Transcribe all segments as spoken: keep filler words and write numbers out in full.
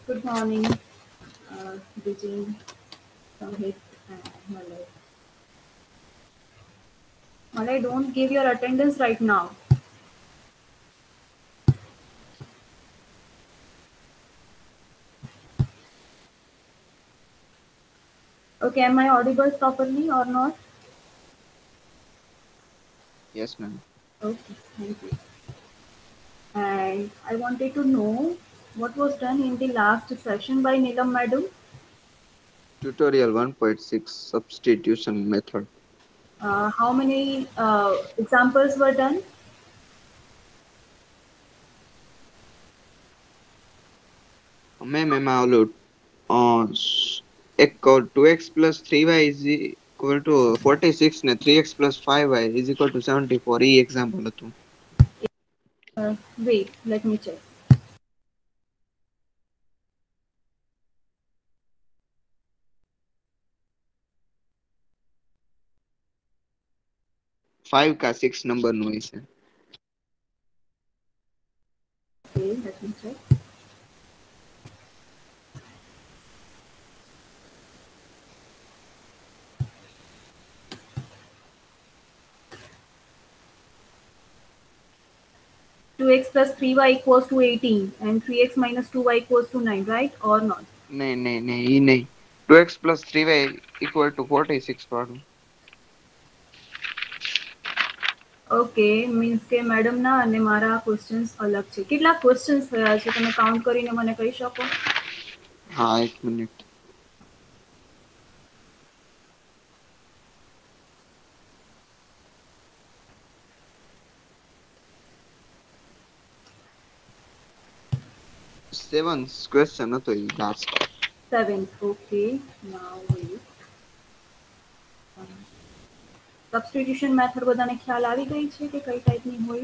Good morning, uh, Vijay, Samhit, and Malay. Malay, don't give your attendance right now. Okay, am I audible properly or not? Yes, ma'am. Okay, thank you. And I wanted to know what was done in the last session by Neelam Madam. Tutorial one point six substitution method. Uh, how many uh, examples were done? Ma'am, એમાં ઓલું uh, sh- એક two x plus three y is equal to forty-six ને three x plus five y is equal to seventy-four. E example હતું. Uh, wait, let me check. five કા six number નું હશે. Okay, let me check. two x plus three y equals to eighteen and three x minus two y equals to nine, right or not? નહીં નહીં નહીં ઈ નહીં. two x plus three y equal to forty-six વાળું. Okay means કે મેડમના અને મારા questions અલગ છે. કેટલા ક્વેશ્ચન્સ થયા છે તમે કાઉન્ટ કરીને મને કહી શકો? હા એક મિનિટ. seven question હતો ઈ last. Seventh okay now wait. Substitution method બધાને ખ્યાલ આવી ગઈ છે કે કઈ ટાઈપની હોય?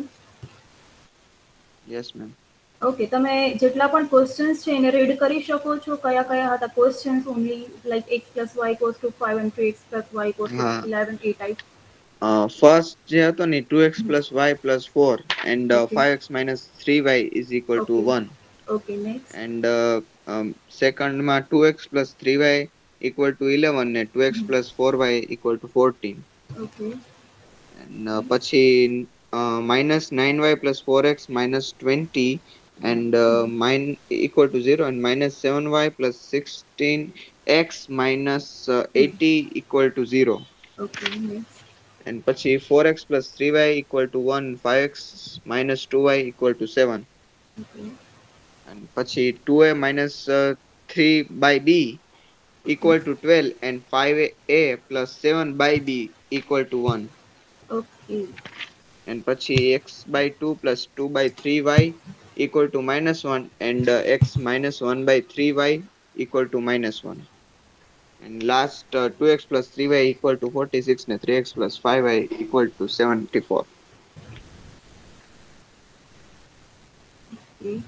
Yes, ma'am. ઓકે તમે જેટલા પણ ક્વેશ્ચન્સ છે એને રીડ કરી શકો છો કયા કયા હતા questions only like x plus y equals to five and three x plus y equals to હા. eleven એ ટાઈપ? Uh, first જે હતો ને two x plus y plus four and uh, okay five x minus three y is equal to okay one. Okay next. And uh, um, second માં two x plus three y equal to eleven and two x plus four y equal to fourteen. Okay And uh, પછી uh, minus nine y plus four x minus twenty and uh, mine equal to zero and minus seven y plus sixteen x minus uh, eighty equal to zero. Okay next. And પછી four x plus three y equal to one, five x minus two y equal to seven. Okay And પછી two a minus uh, three by b equal to twelve and five a plus seven by b equal to one. Okay And પછી x by two plus two by three y equal to minus one and uh, x minus one by three y equal to minus one. And last uh, two x plus three y equal to forty-six and three x plus five y equal to seventy-four. Okay.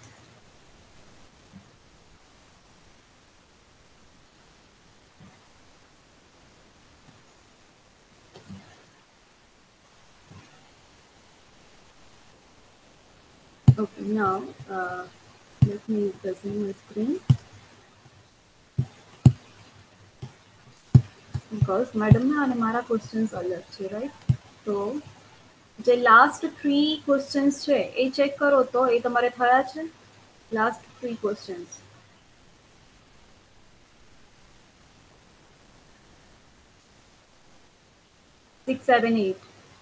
Okay, now uh, let me present my screen because મેડમના અને મારા questions અલગ છે right. તો જે last three questions છે એ check કરો તો એ તમારે થયા છે last three questions. Six seven eight.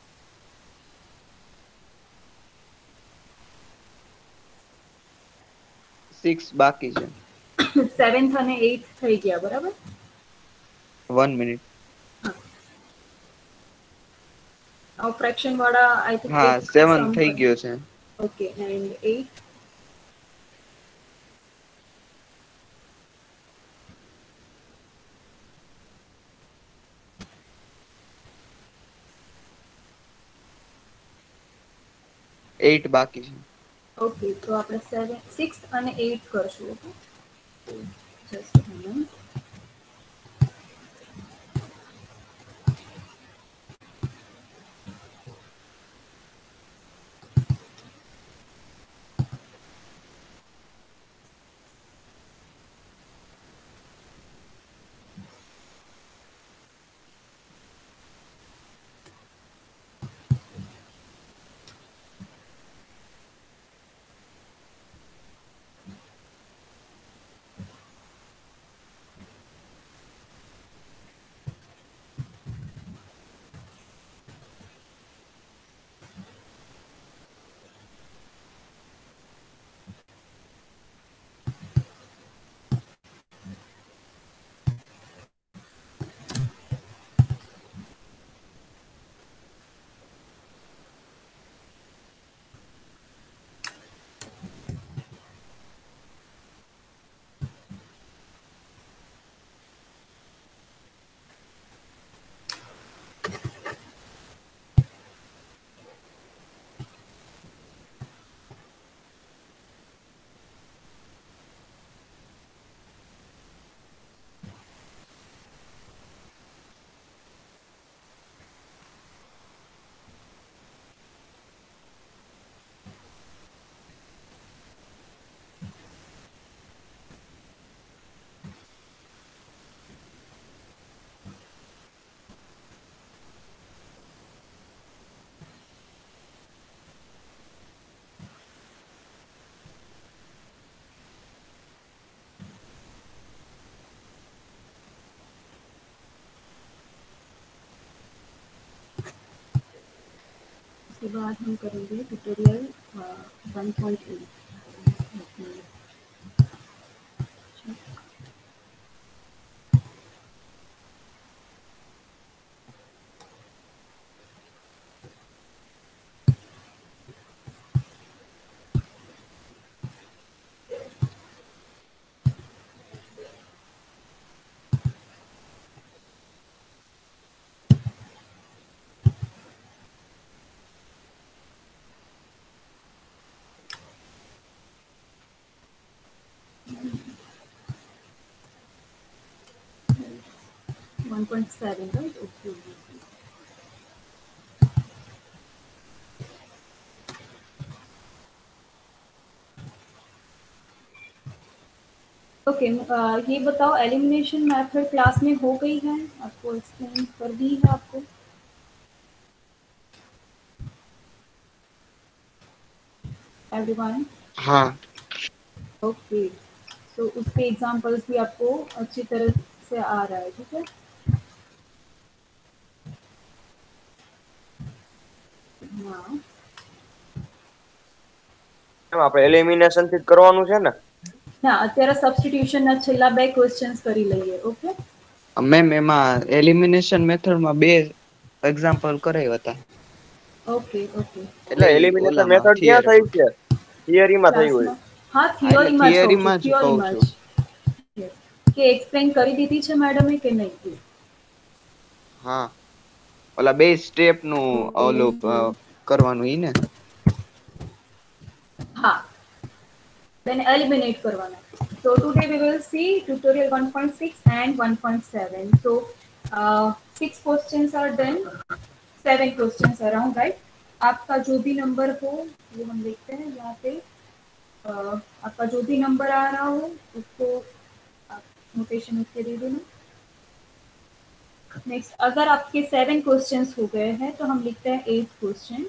Six બાકી છે. સેવન્થ અને એઇથ થઈ ગયા બરાબર? One minute. ફ્રેક્શન વાળા આઈ થિંક હા એક seven સમ થઈ કરી. ગયો છે. Okay and eight. Eight બાકી છે. ઓકે તો આપણે સેવન સિક્સ અને એઇટ કરશું. Okay just moment. उसके बाद हम करेंगे tutorial one point eight. One point seven, right? Okay. Okay, ये बताओ एलिमिनेशन मेथड क्लास में हो गई है? आपको एक्सप्लेन कर दी है आपको? एवरीवन? हाँ। ओके, तो उसके एग्जांपल्स भी आपको अच्छी तरह से आ रहा है, ठीक है? हाँ, આપણે એલિમિનેશન થી જ કરવાનું છે ને? ના, અત્યારે સબસ્ટિટ્યુશનના છેલ્લા બે ક્વેશ્ચન્સ કરી લઈએ. ઓકે મેમ, એમાં એલિમિનેશન મેથડમાં બે એક્ઝામ્પલ કરાવ્યા હતા. ઓકે ઓકે એટલે એલિમિનેશન મેથડ ક્યાં થઈ છે? થિયરીમાં થઈ હોય. ક્લાસમાં હા, હા, એટલે થિયોરીમાં જ કહું છું, થિયરીમાં જ કહું થિયોરીમાં છું. જ કે એક્સપ્લેન કરી દીધી છે મેડમે કે નહીં? હા, ઓલા બે સ્ટેપ નું ઓલું અ, કરવાનું ઈ ને. હા, then eliminate કરવાના. So today we will see tutorial one point six and one point seven. So uh, six questions are done, seven questions around, right? आपका जो भी नंबर हो वो हम देखते हैं यहाँ पे. uh, आपका जो भी नंबर आ रहा हो उसको आप नोटेशन उसके दे देना. नेक्स्ट, अगर आपके सेवन क्वेश्चंस हो गए हैं तो हम लिखते हैं eight question.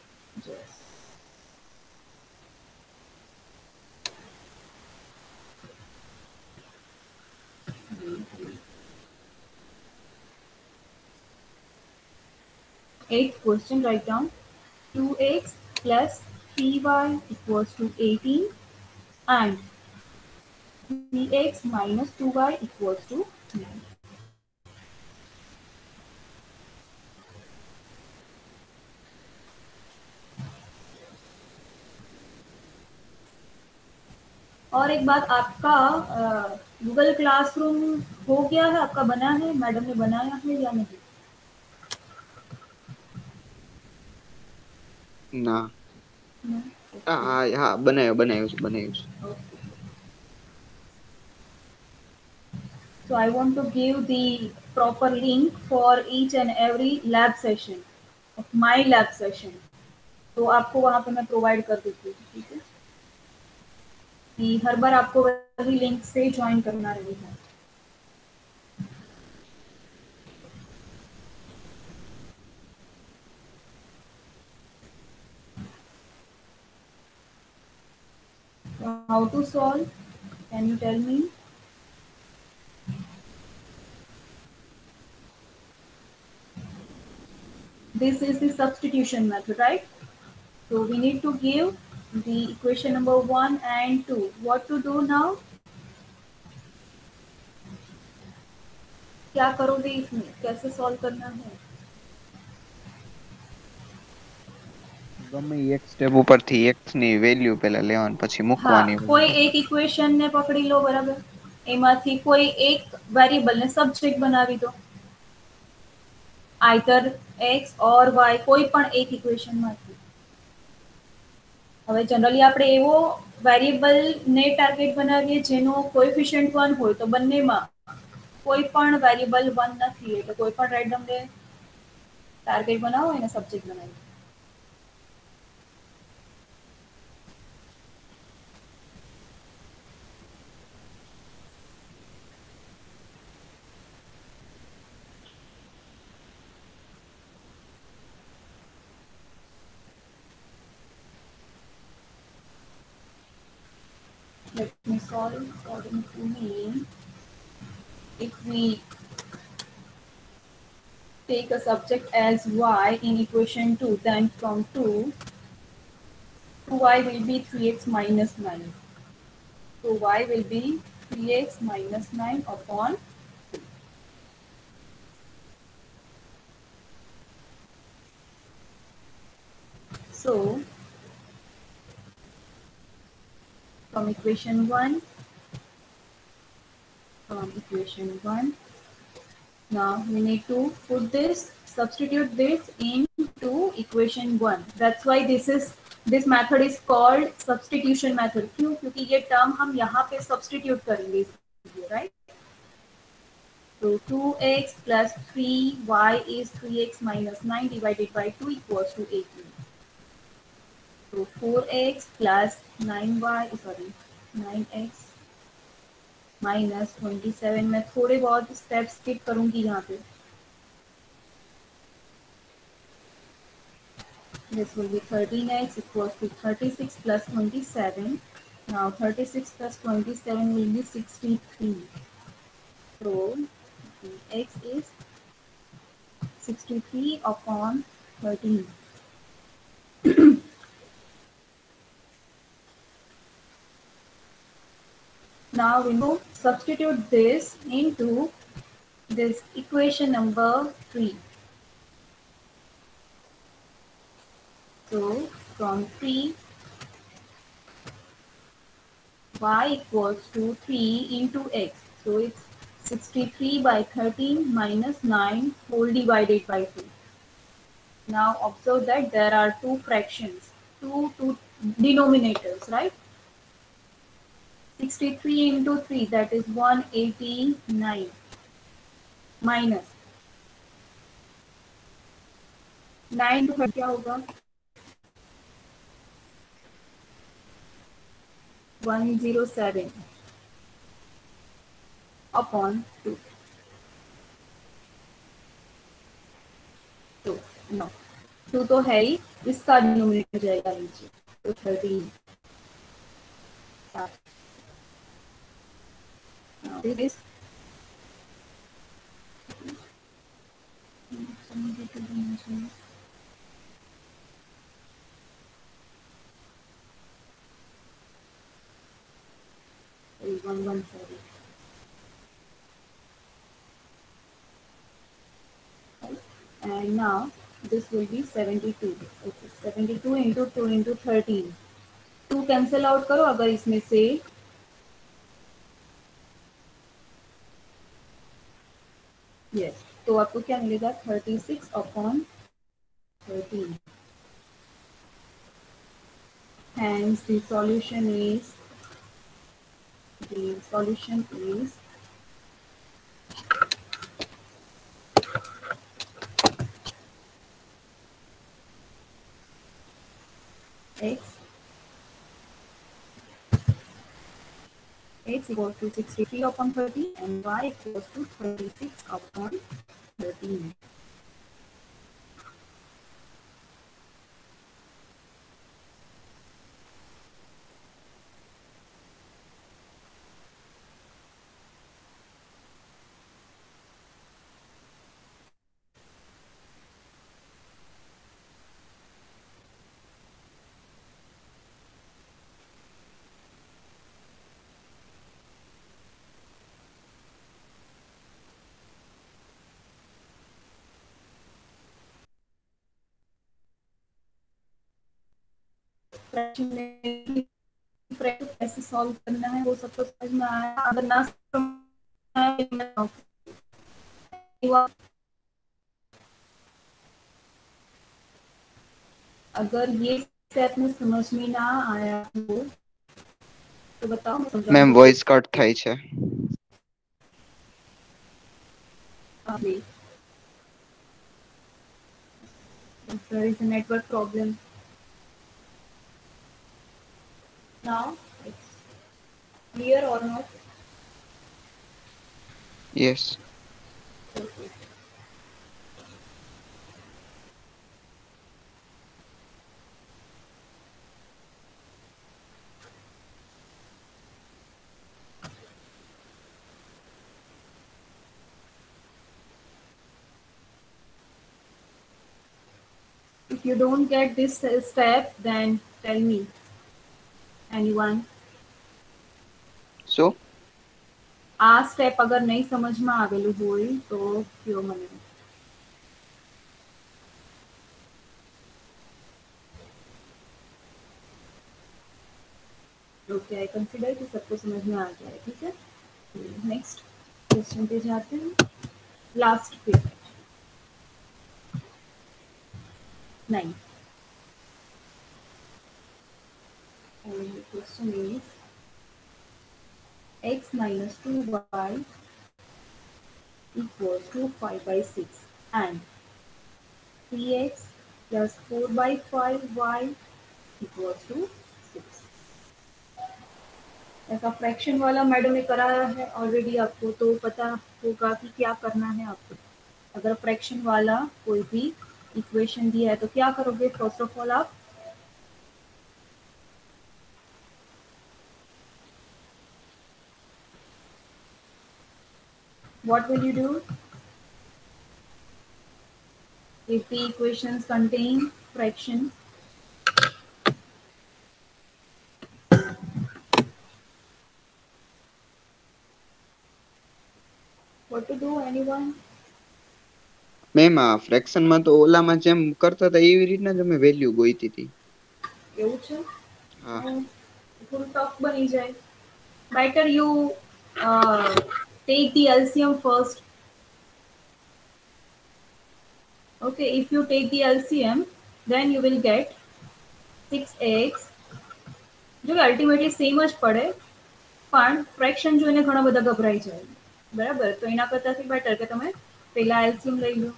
Eighth question, write down two x plus three y equals to eighteen and three x minus two y equals to nine. और एक बात, आपका गूगल क्लासरूम हो गया है? आपका बना है? मैडम ने बनाया है या नहीं? ના. No? હા હા હા, બનાવ્યો બનાવ્યો છે બનાવ્યો છે. Okay. So I want to give the proper link for each and every lab session of my lab session. तो आपको वहाँ पे मैं प्रोवाइड कर देती हूँ, ठीक है? कि हर बार आपको वही लिंक से ज्वाइन करना रहेगा. How to solve? Can you tell me? This is the substitution method, right? So we need to give the equation number one and two. What to do now? क्या करोगे इसमें? कैसे सॉल्व करना है? ગમે એક સ્ટેપ ઉપરથી x ની વેલ્યુ પહેલા લેવાની પછી हाँ, મૂકવાની. कोई एक इक्वेशन ने पकड़ी लो, बराबर? એમાંથી કોઈ એક વેરિયેબલ ને સબસ્ક્રિપ્ટ બનાવી દો. આઈધર x ઓર y, કોઈ પણ એક ઇક્વેશન માંથી. હવે જનરલી આપણે એવો વેરિયેબલ ને ટાર્ગેટ બનાવીએ જેનો કોએફિશિયન્ટ वन હોય તો બંનેમાં કોઈ પણ વેરિયેબલ वन નથી, એટલે કોઈ પણ રેન્ડમ ને ટાર્ગેટ બનાવો એને સબ્જેક્ટ બનાવી. Let me solve according to me. If we take a subject as y in equation two, then from two, two y will be three x minus nine. So y will be three x minus nine upon two. So from equation one, from equation one, now we need to put this, substitute this into equation one. That's why this is this method is called substitution method. क्यों? क्योंकि ये term हम यहाँ पे substitute करेंगे इसलिए, right? So two x plus three y is three x minus nine divided by two equals to eighteen. So four x plus nine y, sorry, nine x minus twenty-seven. मैं थोड़े बहुत steps skip करूँगी यहाँ पे. This will be thirteen x equals to thirty-six plus twenty-seven. Now thirty-six plus twenty-seven will be sixty-three. So x is sixty-three upon thirteen. Now we will substitute this into this equation number three. So from three, y equals to three into x. So it's sixty-three by thirteen minus nine whole divided by two. Now observe that there are two fractions, two, two denominators, right? sixty-three into three, that is one hundred eighty-nine, minus nine to क्या होगा? one hundred seven upon two. तो no, two तो है ही, इसका denominator जाएगा नीचे, तो thirteen. Now this is one hundred seventeen. And now this will be seventy-two. Okay, seventy-two into two into thirteen. two cancel out करो अगर इसमें से yes, तो आपको क्या मिलेगा? thirty-six upon thirteen. Hence the solution is the solution is x x equals to sixty-three upon thirteen and y equals to thirty-six upon thirteen. कैसे solve करना है वो सबको समझ में आया? अगर ना समझ अगर ये स्टेप में समझ में ना आया हो तो बताओ. मैम वॉइस कट થાય છે. Okay. If there is a network problem. Now it's clear or not? Yes. Okay. If you don't get this step, then tell me. Anyone? So આ સ્ટેપ અગર નહીં સમજમાં આવેલું હોય તો કયો મને. ओके, आई कंसिडर कि सबको समझ में आ गया है. ठीक है, नेक्स्ट क्वेश्चन पे जाते हैं. लास्ट पे nine. And the question is x minus two y equals to five by six and three x plus four by five y equals to six. ऐसा फ्रैक्शन वाला मैडम ने कराया है ऑलरेडी, आपको तो पता होगा कि क्या करना है आपको. अगर फ्रैक्शन वाला कोई भी इक्वेशन दिया है तो क्या करोगे? फर्स्ट ऑफ ऑल आप what will you do if the equations contain fraction? What to do, anyone? Ma'am આ ફ્રેક્શન માં તો ઓલામાં જેમ કરતા હતા એવી રીતના જ અમે વેલ્યુ ગોઈતી હતી. એવું છે? હા, થોડું ટફ બની જાય. Better you take the L C M first. Okay, if you take the L C M, then you will get six x. જો કે અલ્ટિમેટલી સેમ જ પડે, પણ ફ્રેક્શન જોઈને ઘણા બધા ગભરાઈ જાય. બરાબર, તો એના કરતાથી બેટર કે તમે પહેલા એલસીએમ લઈ લો.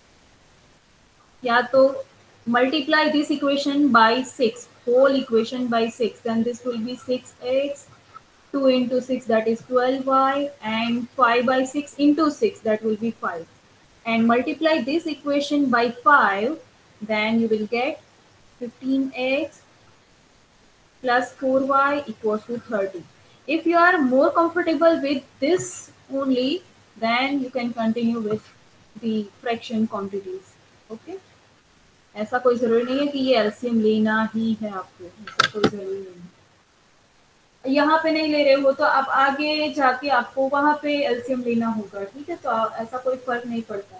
या तो multiply this equation by six, whole equation by six, then this will be six x, two into six, that is twelve y, and five by six into six, that will be five. And multiply this equation by five, then you will get fifteen x plus four y equals to thirty. If you are more comfortable with this only, then you can continue with the fraction quantities. Okay. ऐसा कोई जरूरी नहीं है कि ये LCM लेना ही है आपको, ऐसा कोई जरूरी नहीं है. यहाँ पे नहीं ले रहे हो तो आप आगे जाके आपको वहां पे एलसीएम लेना होगा. ठीक है, तो ऐसा कोई फर्क नहीं पड़ता है.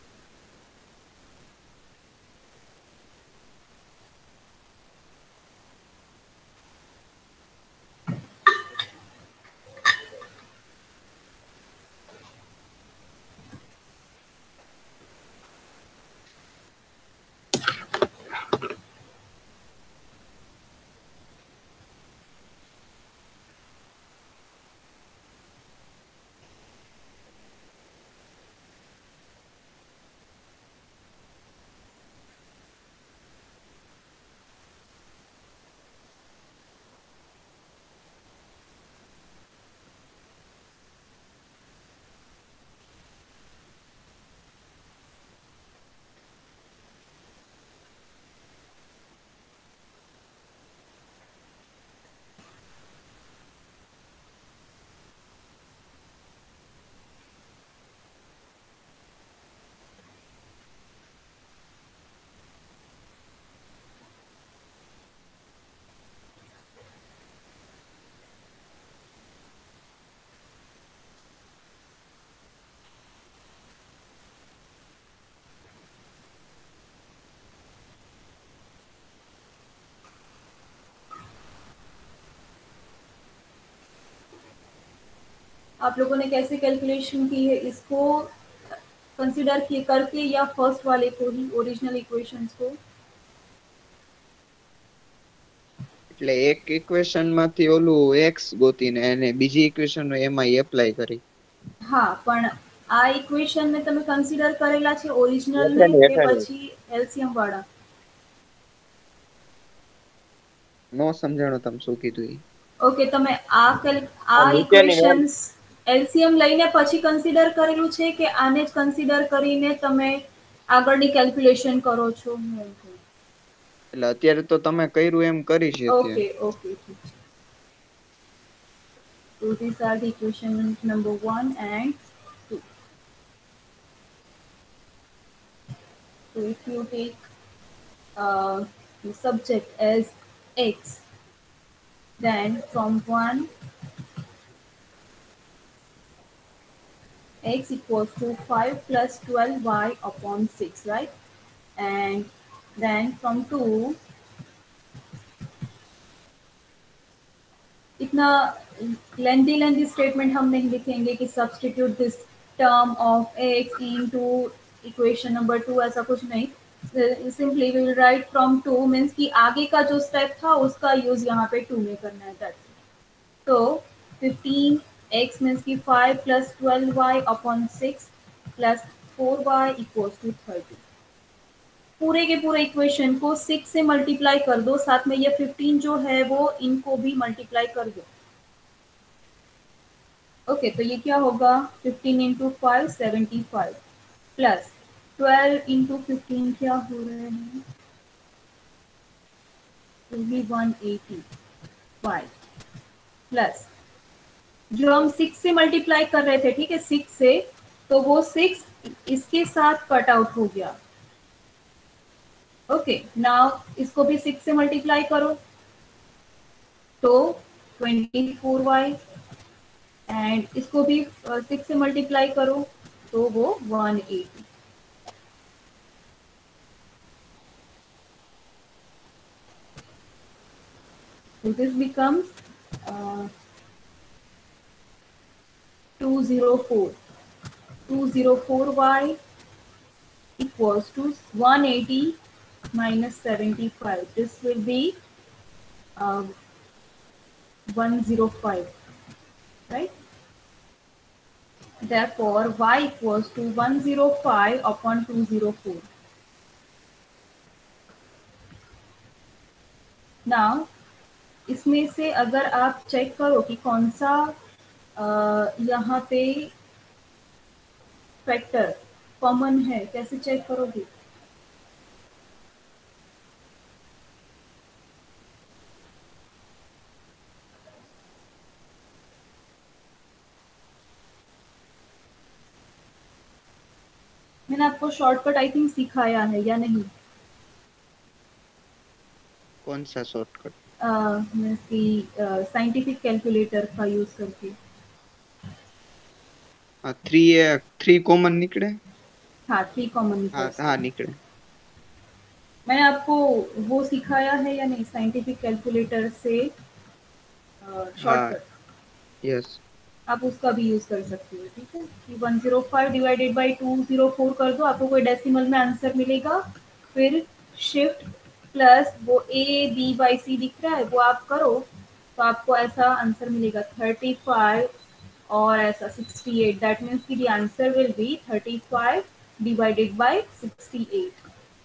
आप लोगों ने कैसे कैलकुलेशन की है, इसको कंसीडर किए करके या फर्स्ट वाले को ही, ओरिजिनल इक्वेशंस को? એટલે એક ઇક્વેશન માંથી ઓલું x ગોતીને અને બીજી ઇક્વેશન એમાં એપ્લાય કરી. હા, પણ આ ઇક્વેશન ને તમે કન્સિડર કરેલા છે ઓરિજિનલ ને કે પછી એલસીએમ વાળા? નો સમજાણો તમે શું કીધું ઈ. ઓકે, તમે આ આ ઇક્વેશન્સ એલસીએમ લઈને પછી કન્સિડર કરેલું છે કે આને જ કન્સિડર કરીને તમે આગળની કેલ્ક્યુલેશન કરો છો? એટલે અત્યારે તો તમે કર્યું એમ કરી છે. Okay okay, so these are the equation number one and two. So if you take uh, the subject as x, then from one x equals to five plus twelve y upon six, right? And then from two, इतना लेंदी लेंदी statement हम नहीं लिखेंगे कि substitute this term of x into equation number two, ऐसा कुछ नहीं. Simply we will write from two means कि आगे का जो स्टेप था उसका यूज यहाँ पे टू में करना है. That's it. तो फिफ्टीन एक्स मीन्स की five plus twelve y upon six plus four y equals to thirty. पूरे के पूरे इक्वेशन को सिक्स से मल्टीप्लाई कर दो, साथ में ये फिफ्टीन जो है वो इनको भी मल्टीप्लाई कर दो. ओके okay, तो ये क्या होगा, fifteen into five seventy five plus twelve into fifteen क्या हो रहे हैं, वन एटी फाइव प्लस जो हम सिक्स से मल्टीप्लाई कर रहे थे, ठीक है, सिक्स से, तो वो सिक्स इसके साथ कट आउट हो गया. ओके, नाउ इसको भी सिक्स से मल्टीप्लाई करो तो ट्वेंटी फोर वाई, एंड इसको भी सिक्स से मल्टीप्लाई करो तो वो one eighty. So this becomes uh, two hundred four. two hundred four y equals to one eighty minus seventy-five. This will be uh, one hundred five, right? Therefore, y equals to one hundred five upon two hundred four. Now, इसमें से अगर आप check करो कि कौन सा यहाँ पे फैक्टर कॉमन है, कैसे चेक करोगे? मैंने आपको शॉर्टकट आई थिंक सिखाया है या नहीं? कौन सा शॉर्टकट? साइंटिफिक कैलकुलेटर का यूज करके. हाँ, थ्री थ्री कॉमन निकले. हाँ, थ्री कॉमन निकले. हाँ हाँ निकले. मैंने आपको वो सिखाया है या नहीं, साइंटिफिक कैलकुलेटर से शॉर्टकट? यस, आप उसका भी यूज कर सकते हो. ठीक है, कि one zero five divided by two zero four कर दो, आपको कोई डेसिमल में आंसर मिलेगा. फिर शिफ्ट प्लस वो ए बी बाई सी दिख रहा है वो आप करो तो आपको ऐसा आंसर मिलेगा थर्टी फाइव और ऐसा सिक्सटी एट. दैट मीन्स कि the answer will be thirty five divided by sixty eight.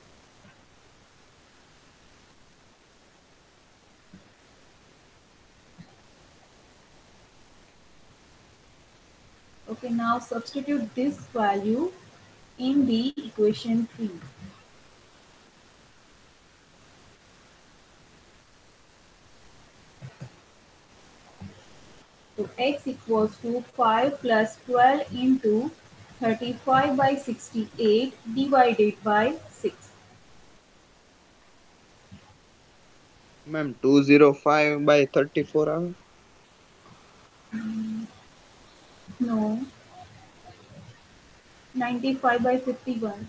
Okay, now substitute this value in the equation three. So x equals to five plus twelve into thirty-five by sixty-eight divided by six. Ma'am two zero five by thirty four આવે? No, ninety-five by fifty-one.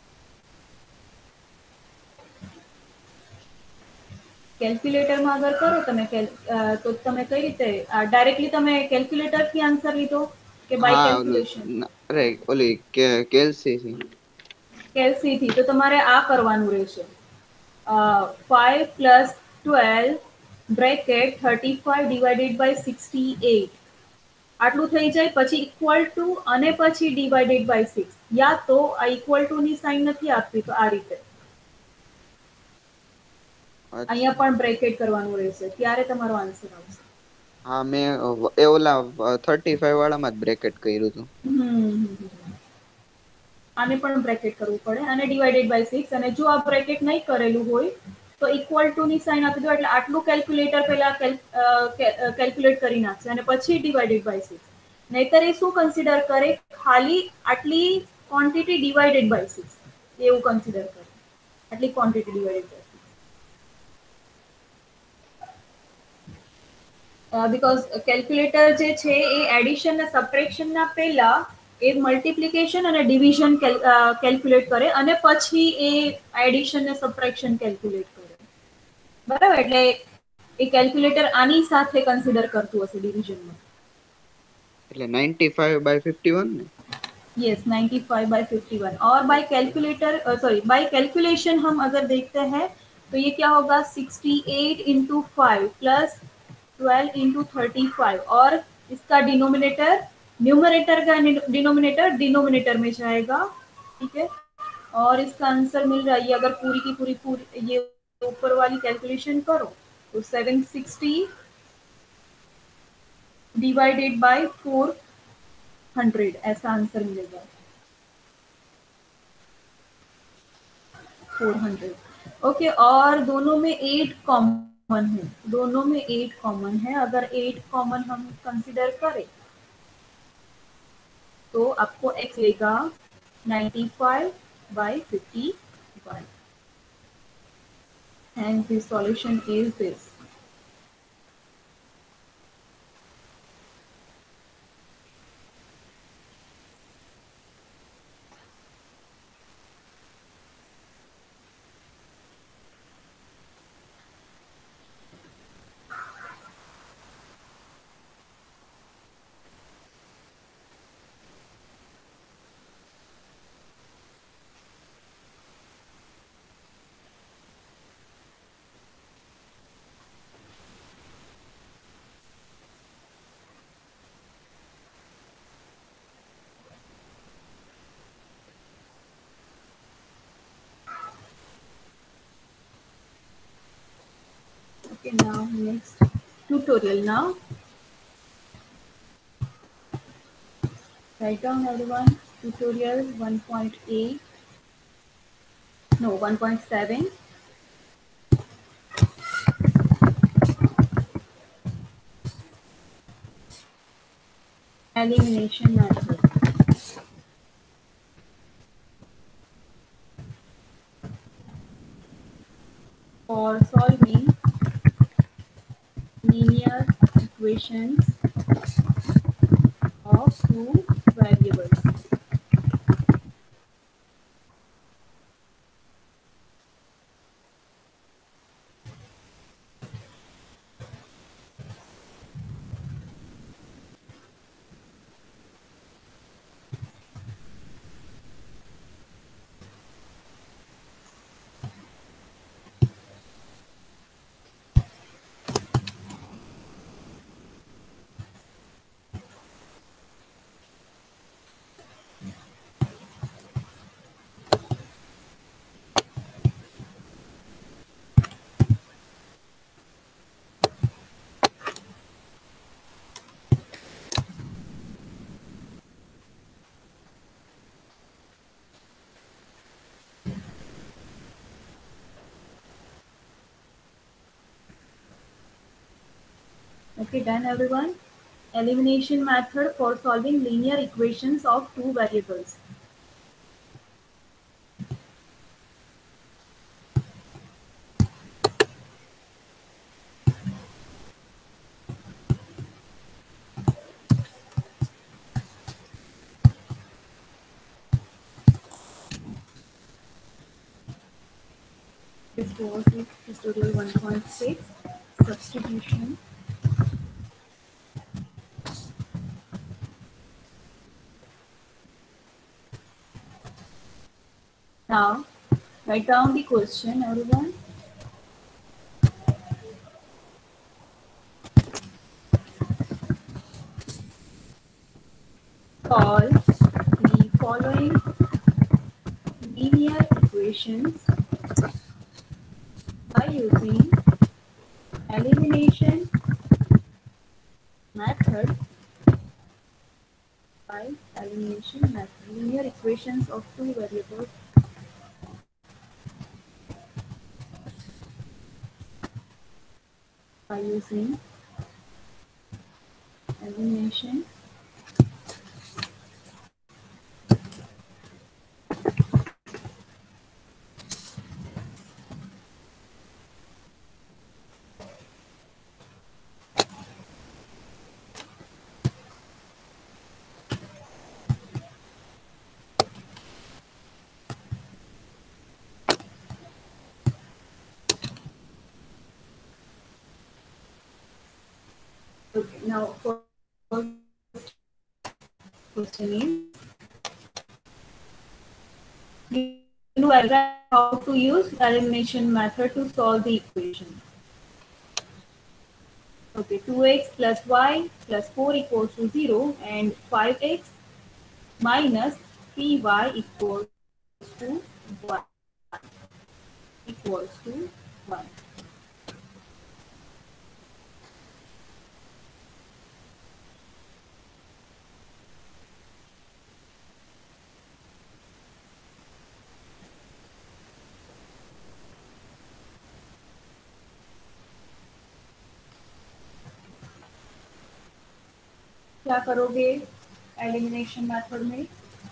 કેલ્ક્યુલેટરમાં અગર કરો તમે તો તમે કઈ રીતે directly તમે કેલ્ક્યુલેટર થી આન્સર લીધો કે બાય કેલ્ક્યુલેશન? અરે ઓલી કેલ્સી થી. કેલ્સી થી તો તમારે આ કરવાનું રહેશે, five plus twelve bracket thirty-five divided by sixty-eight. આટલું થઈ જાય પછી ઇક્વલ ટુ અને પછી ડિવાઇડેડ બાય સિક્સ, યા તો આ ઇક્વલ ટુ ની સાઇન નથી આપતી તો આ રીતે અહીંયા પણ બ્રેકેટ કરવાનું રહેશે ત્યારે તમારો આન્સર આવશે. હા, મેં એ ઓલા થર્ટી ફાઈવ વાળામાં જ બ્રેકેટ કર્યું હતું. આને પણ બ્રેકેટ કરવું પડે અને ડિવાઇડેડ બાય સિક્સ. અને જો આ બ્રેકેટ નહીં કરેલું હોય તો ઇક્વલ ટુ ની સાઇન આપી દો એટલે આટલું કેલ્ક્યુલેટર પહેલા કેલ્ક્યુલેટ કરી નાખશે અને પછી ડિવાઇડેડ બાય સિક્સ. નહીતર એ શું કન્સિડર કરે, ખાલી આટલી ક્વોન્ટિટી ડિવાઇડેડ બાય સિક્સ એવું કન્સિડર કરે. આટલી ક્વોન્ટિટી ડિવાઇડેડ કરશું બીકોઝ કેલ્ક્યુલેટર જે છે એ એડિશન અને સબટ્રેક્શનના પહેલા એ મલ્ટિપ્લિકેશન અને ડિવિઝન કેલ્ક્યુલેટ કરે અને પછી એ એડિશન ને સબટ્રેક્શન કેલ્ક્યુલેટ કરે બરાબર એટલે એ કેલ્ક્યુલેટર આની સાથે કન્સિડર કરતું હશે ડિવિઝનમાં એટલે ninety-five by fifty-one ને यस ninety-five बाय fifty-one और by calculator sorry by calculation हम अगर देखते हैं तो ये क्या होगा sixty-eight into five plus twelve into thirty five और इसका डिनोमिनेटर न्यूमरेटर का डिनोमिनेटर डिनोमिनेटर में जाएगा ठीक है और इसका आंसर मिल रहा है ये अगर पूरी की पूरी पूरी ये ऊपर वाली कैलकुलेशन करो तो seven sixty divided by four hundred ऐसा आंसर मिलेगा फोर हंड्रेड ओके और दोनों में एट कॉमन है दोनों में एट कॉमन है अगर एट कॉमन हम कंसिडर करें तो आपको x लेगा ninety-five by fifty-one and the solution is this. Okay, now next tutorial now. Write down everyone tutorial one point eight, no one point seven. Elimination method. For solving linear equations of two variables. Okay, done everyone. Elimination method for solving linear equations of two variables. This was tutorial one point six, substitution. Now, write down the question, everyone. Solve the following linear equations by using elimination method by elimination method. Linear equations of two variables by using elimination Okay, now first question is, you know right how to use elimination method to solve the equation. Okay, two x plus y plus four equals to zero and five x minus three y equals to one. Equals to one. क्या करोगे elimination method में?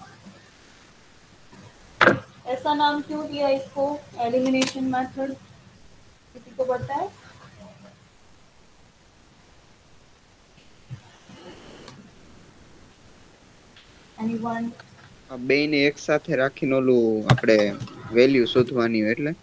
ऐसा नाम क्यों दिया इसको elimination method? किसी को पता है? Anyone? બેને એક સાથે રાખીને ઓલું આપણે વેલ્યુ શોધવાની હોય એટલે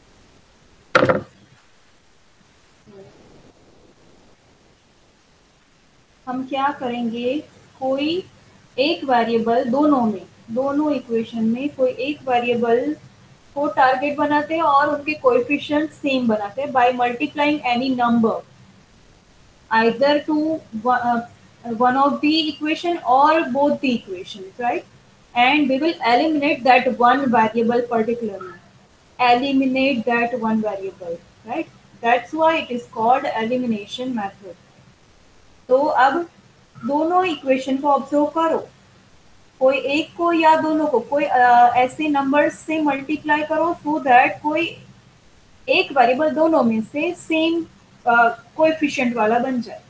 हम क्या करेंगे, कोई एक वेरिएबल दोनों में, दोनों इक्वेशन में कोई एक वेरिएबल को टारगेट बनाते हैं और उनके कोएफिशिएंट सेम बनाते हैं by multiplying any number either to uh, one of the equation or both the equations, right? And we will eliminate that one variable particularly. Eliminate that one variable, right? That's why it is called elimination method. तो अब दोनों equation को observe करो, कोई एक को या दोनों को कोई uh, ऐसे नंबर्स से मल्टीप्लाई करो सो दैट कोई एक वेरिएबल दोनों में से सेम कोएफिशिएंट वाला बन जाए.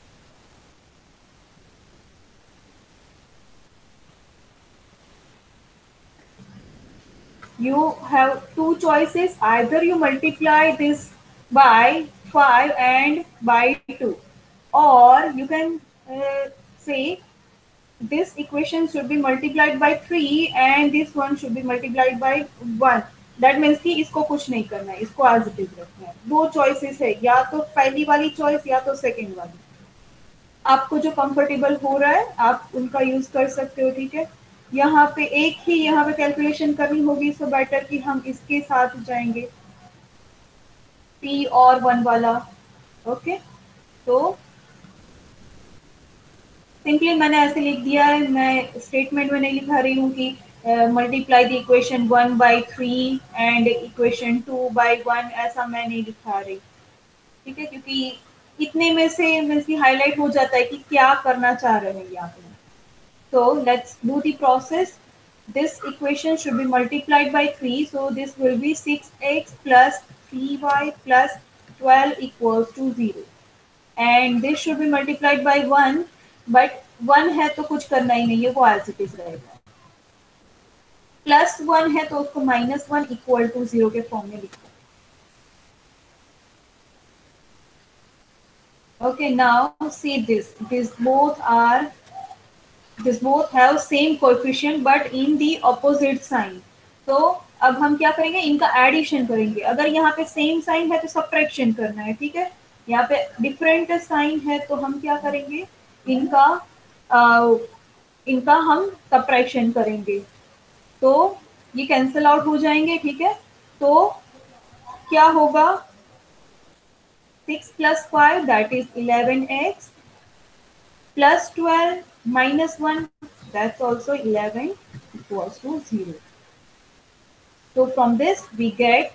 You have two choices, either you multiply this by five and by two, or you can uh, say this equation should be multiplied by three and this one should be multiplied by one. That means कि इसको कुछ नहीं करना है, इसको as it is रखना है. दो choices है, या तो पहली वाली choice या तो second वाली. आपको जो कंफर्टेबल हो रहा है आप उनका यूज कर सकते हो, ठीक है. यहाँ पे एक ही यहाँ पे कैलकुलेशन करनी होगी, सो बेटर कि हम इसके साथ जाएंगे, p और वन वाला. ओके, तो सिंपली मैंने ऐसे लिख दिया है, मैं स्टेटमेंट में नहीं लिखा रही हूँ कि multiply the equation one by three and equation two by one, ऐसा मैं नहीं लिखा रही, ठीक है, क्योंकि इतने में से मीन्स की हाईलाइट हो जाता है कि क्या करना चाह रहे हैं यहाँ पे. So let's do the process. This equation should be multiplied by three. So this will be six x plus three y plus twelve equals to zero. And this should be multiplied by one. But one है तो कुछ करना ही नहीं है, वो as it is रहेगा. Plus one है तो उसको minus one equal to zero के फॉर्म में लिखो. Okay, now see this. These both are This both have same coefficient but in the opposite sign. तो अब हम क्या करेंगे, इनका एडिशन करेंगे. अगर यहाँ पे सेम साइन है तो सब्ट्रैक्शन करना है, ठीक है. यहाँ पे डिफरेंट साइन है तो हम क्या करेंगे, इनका आ, इनका हम सब्ट्रैक्शन करेंगे. तो ये कैंसिल आउट हो जाएंगे, ठीक है. तो क्या होगा, six plus five that is eleven x plus twelve minus one, that's also eleven equals to zero. So from this we get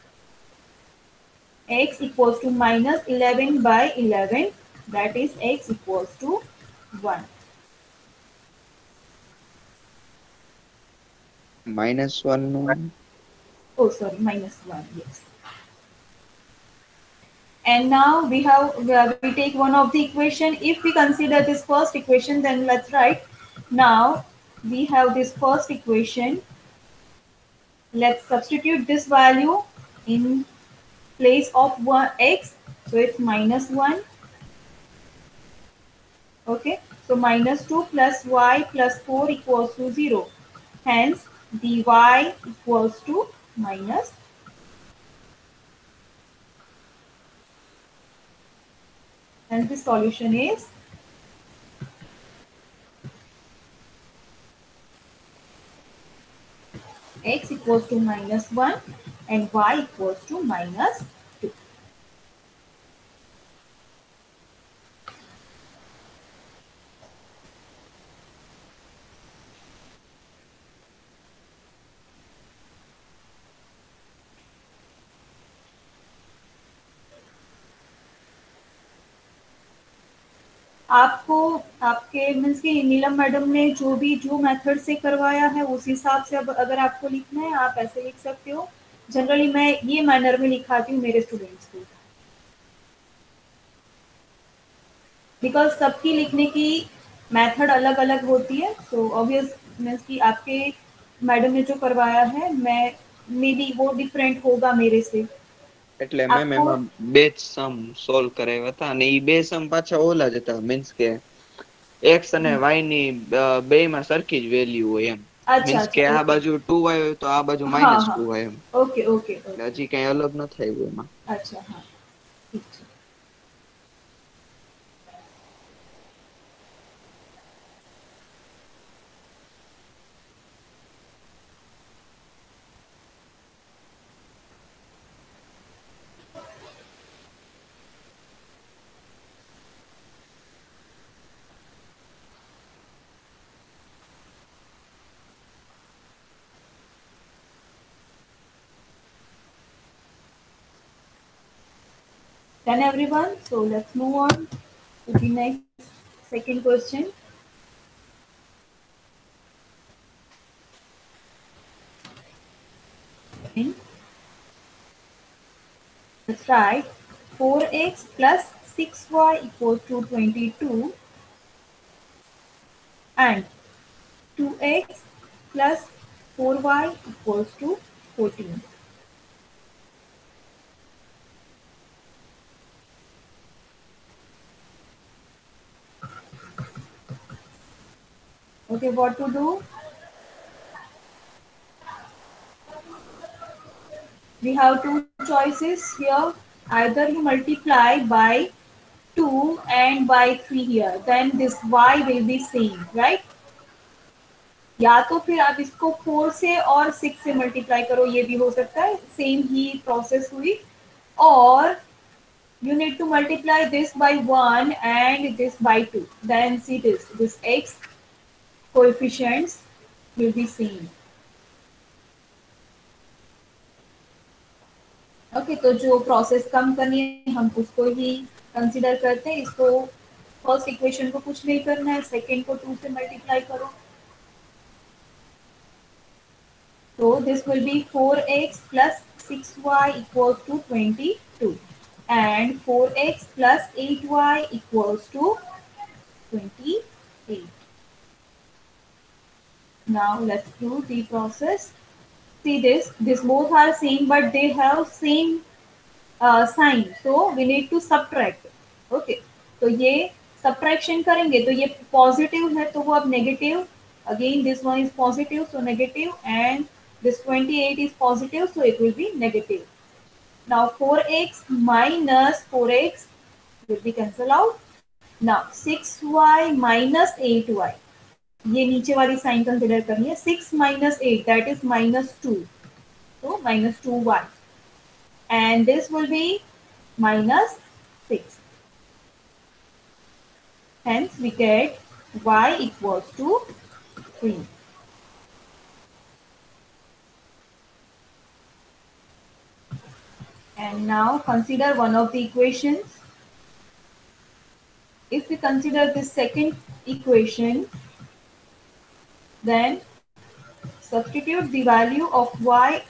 x equals to minus eleven by eleven, that is x equals to one. minus one. Oh sorry, minus one, yes. And now we have we take one of the equation. If we consider this first equation, then let's write. Now we have this first equation. Let's substitute this value in place of one x. So it's minus one. Okay. So minus two plus y plus four equals to zero. Hence dy equals to minus. And the solution is x equals to minus one and y equals to minus two. आपको आपके means की नीलम madam ने जो भी जो method से करवाया है उस हिसाब से अब अगर आपको लिखना है आप ऐसे लिख सकते हो। जनरली मैं ये मैनर में लिखाती हूँ मेरे स्टूडेंट्स को, बिकॉज सबकी लिखने की मेथड अलग अलग होती है। सो ऑब्वियस मीन्स कि आपके मैडम ने जो करवाया है मैं मे बी वो डिफरेंट होगा मेरे से। એટલે મેમ आपको એમાં બે જ સમ સોલ્વ કરાવ્યા હતા અને ઈ બે સમ પાછા ઓલા જ હતા મીન્સ કે x અને y ની બે માં સરખી જ વેલ્યુ હોય એમ अच्छा મીન્સ अच्छा કે આ ओके બાજુ टू y હોય તો આ બાજુ हाँ માઇનસ हाँ टू y એમ ओके ओके એટલે ओके હજી કઈ અલગ નથી આવ્યું એમાં अच्छा हाँ ठीक है। Done everyone. So let's move on to the next second question. Let's write four x plus six y equals to twenty-two and two x plus four y equals to fourteen. Okay, what to do? We have two choices here. Either you multiply by two and by three here, then this y will be same, right? या तो फिर आप इसको four से और six से multiply करो, ये भी हो सकता है, सेम ही प्रोसेस हुई। और you need to multiply this by one and this by two, then see this this x coefficients will be same. Okay okay, तो जो प्रोसेस कम करनी है हम उसको ही कंसीडर करते हैं। इसको फर्स्ट इक्वेशन को कुछ नहीं करना है, सेकेंड को टू से मल्टीप्लाई करो। So this will be four x plus six y equals to twenty-two and four x plus eight y equals to twenty-eight. Now let's do the process. See this, this both are same but they have same uh, sign. So we need to subtract. Okay. तो ये subtraction करेंगे तो ये positive है तो वो अब negative. Again this one is positive so negative and this twenty-eight is positive so it will be negative. Now four x minus four x will be cancelled out. Now six y minus eight y, ये नीचे वाली sign consider करनी है। Six minus eight that is minus two, so minus two y and this will be minus six. Hence we get y equals to three. And now consider one of the equations. If we consider the second equation, then substitute the value of y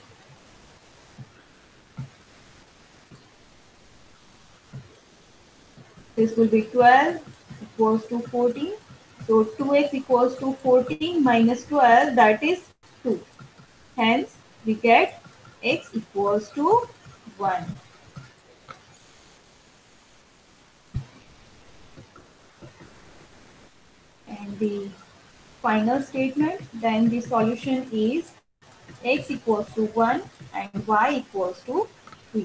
this will be twelve equals to fourteen. So two x equals to fourteen minus twelve that is two. Hence we get x equals to one. And the final statement, then the solution is x equals to one and y equals to three.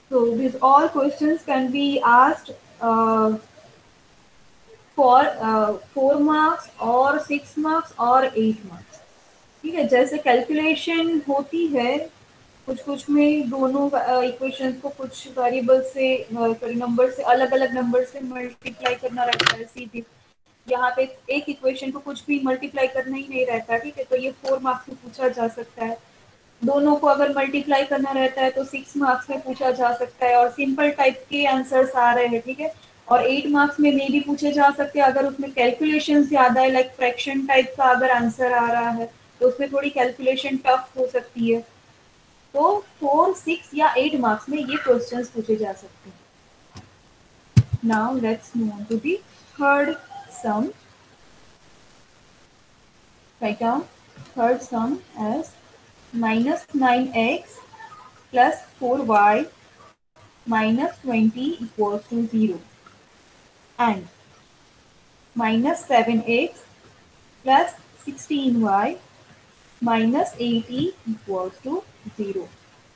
So these all questions can be asked uh, for uh, four marks or six marks or eight marks. ठीक है, जैसे calculation होती है कुछ कुछ में दोनों equations को कुछ वेरिएबल से सॉरी नंबर से अलग अलग नंबर से मल्टीप्लाई करना रहता है सीधे। यहाँ पे एक इक्वेशन को कुछ भी मल्टीप्लाई करना ही नहीं रहता, ठीक है, तो ये फोर मार्क्स में पूछा जा सकता है। दोनों को अगर मल्टीप्लाई करना रहता है तो सिक्स मार्क्स में पूछा जा सकता है और सिंपल टाइप के आंसर्स आ रहे हैं, ठीक है। और एट मार्क्स में मे भी पूछे जा सकते हैं अगर उसमें कैलकुलेशन ज्यादा है, लाइक फ्रैक्शन टाइप का अगर आंसर आ रहा है तो उसमें थोड़ी कैलकुलेशन टफ हो सकती है। तो फोर सिक्स या एट मार्क्स में ये क्वेश्चंस पूछे जा सकते हैं। Now let's move on to the third sum. Write down third sum as minus nine x plus four y minus twenty equals to zero and minus seven x plus sixteen y minus eighty equals to zero.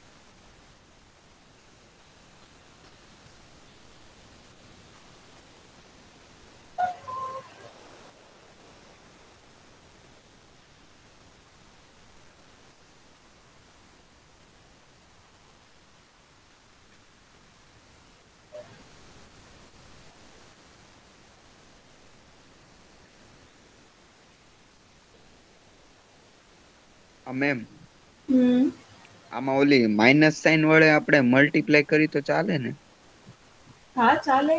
Ma'am Hmm. આમાં ઓલી minus sign વડે આપણે multiply કરી તો ચાલે ને? हाँ चाले।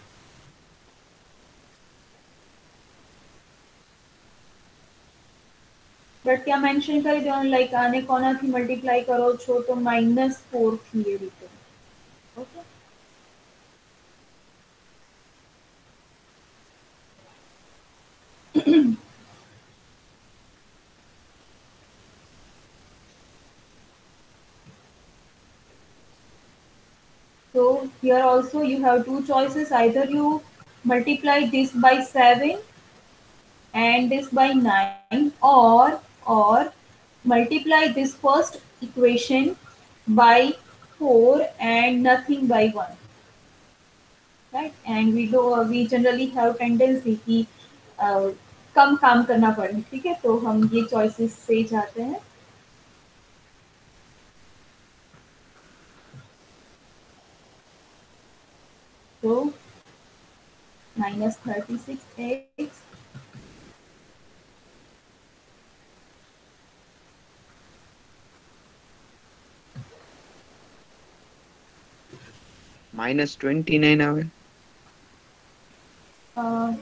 बट क्या मेंशन कर दो लाइक आने कोना थी मल्टीप्लाई करो छो तो माइनस फोर थी ये रीते। Okay so here also you have two choices, either you multiply this by seven and this by nine or or multiply this first equation by four and nothing by one, right? And we do we generally have tendency कि uh, कम काम करना पड़े, ठीक है, तो हम ये choices से जाते हैं। तो minus thirty six x minus twenty nine આવે। uh,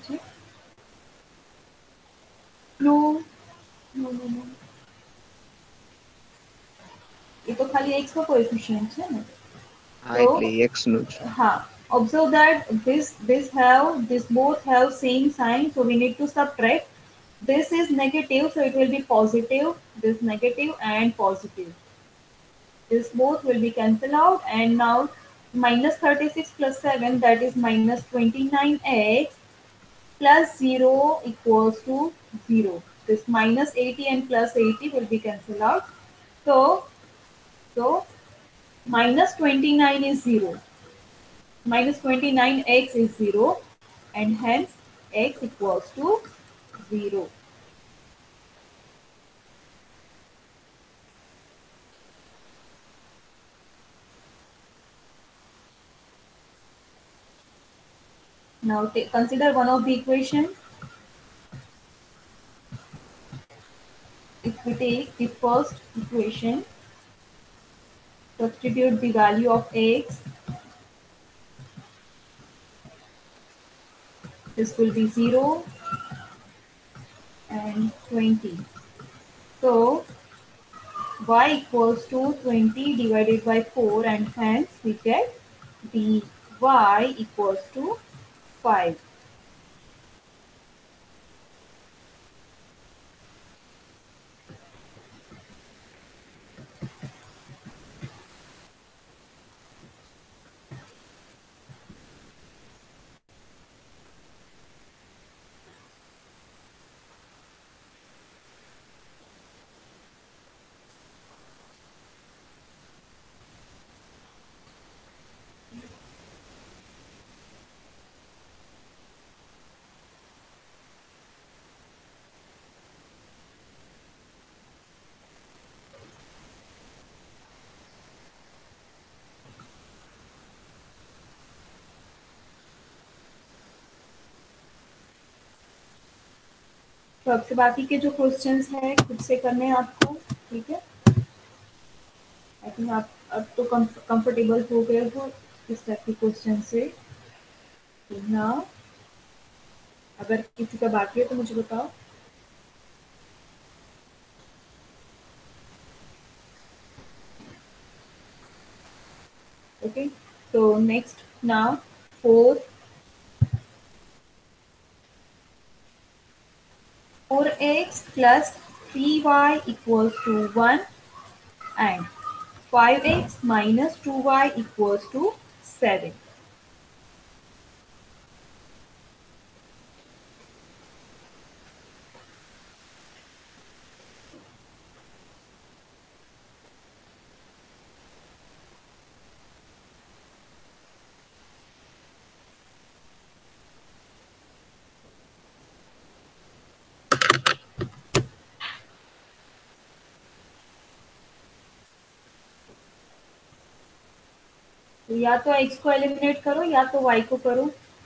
no no no no ये तो खाली x का कोएफिशिएंट है ना। હા तो એટલે એક્સ નું જ। हाँ, observe that this this have this both have same sign, so we need to subtract. This is negative, so it will be positive. This negative and positive. This both will be cancelled out, and now minus thirty six plus seven, that is minus twenty nine x plus zero equals to zero. This minus eighty and plus eighty will be cancelled out. So so minus twenty nine is zero. Minus twenty nine x is zero, and hence x equals to zero. Now consider one of the equations. If we take the first equation, substitute the value of x, this will be zero and twenty. So y equals to twenty divided by four, and hence we get the y equals to five. तो अब से बाकी के जो questions हैं खुद से करने हैं आपको, ठीक है। आई थिंक आप अब तो कंफर्टेबल हो गए हो इस टाइप के क्वेश्चन से ना। अगर किसी का बाकी है तो मुझे बताओ। ओके, तो next now four four x plus three y equals to one and five x minus two y equals to seven. तो या तो x को एलिमिनेट करो या तो y को करो।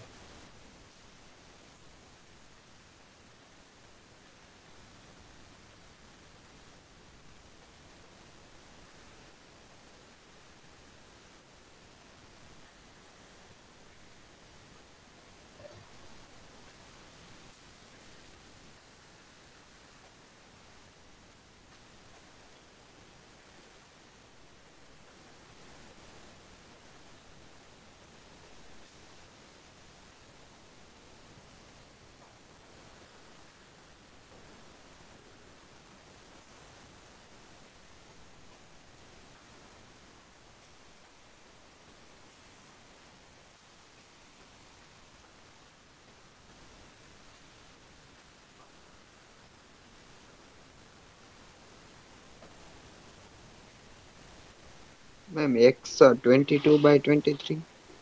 Ma'am x twenty two by twenty three.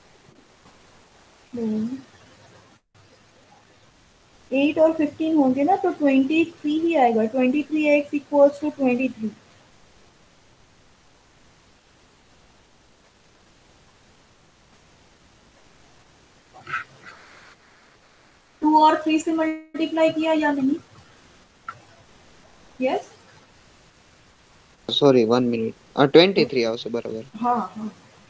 Eight और फिफ्टीन होंगे ना, तो ट्वेंटी थ्री ही आएगा। Twenty three x equals to twenty three. Two और थ्री से मल्टीप्लाई किया या नहीं? Yes. Sorry one minute, twenty three આવશે બરાબર। हाँ हाँ।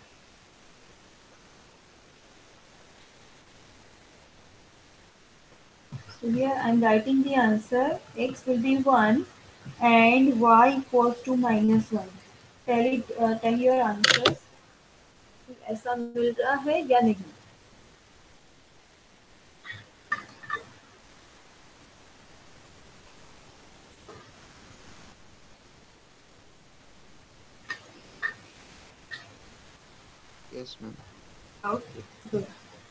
So here I am writing the answer. X will be one and y equals to minus one. Tell it, uh, tell your answers. ऐसा मिल रहा है या नहीं? Yes ma'am. Okay, good.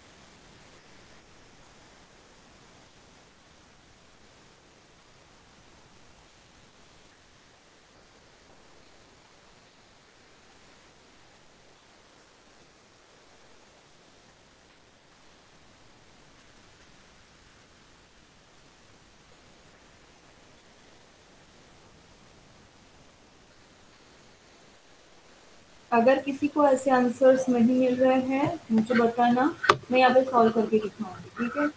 अगर किसी को ऐसे आंसर्स नहीं मिल रहे हैं मुझे बताना, मैं यहाँ पे सॉल्व करके दिखाऊंगी, ठीक है।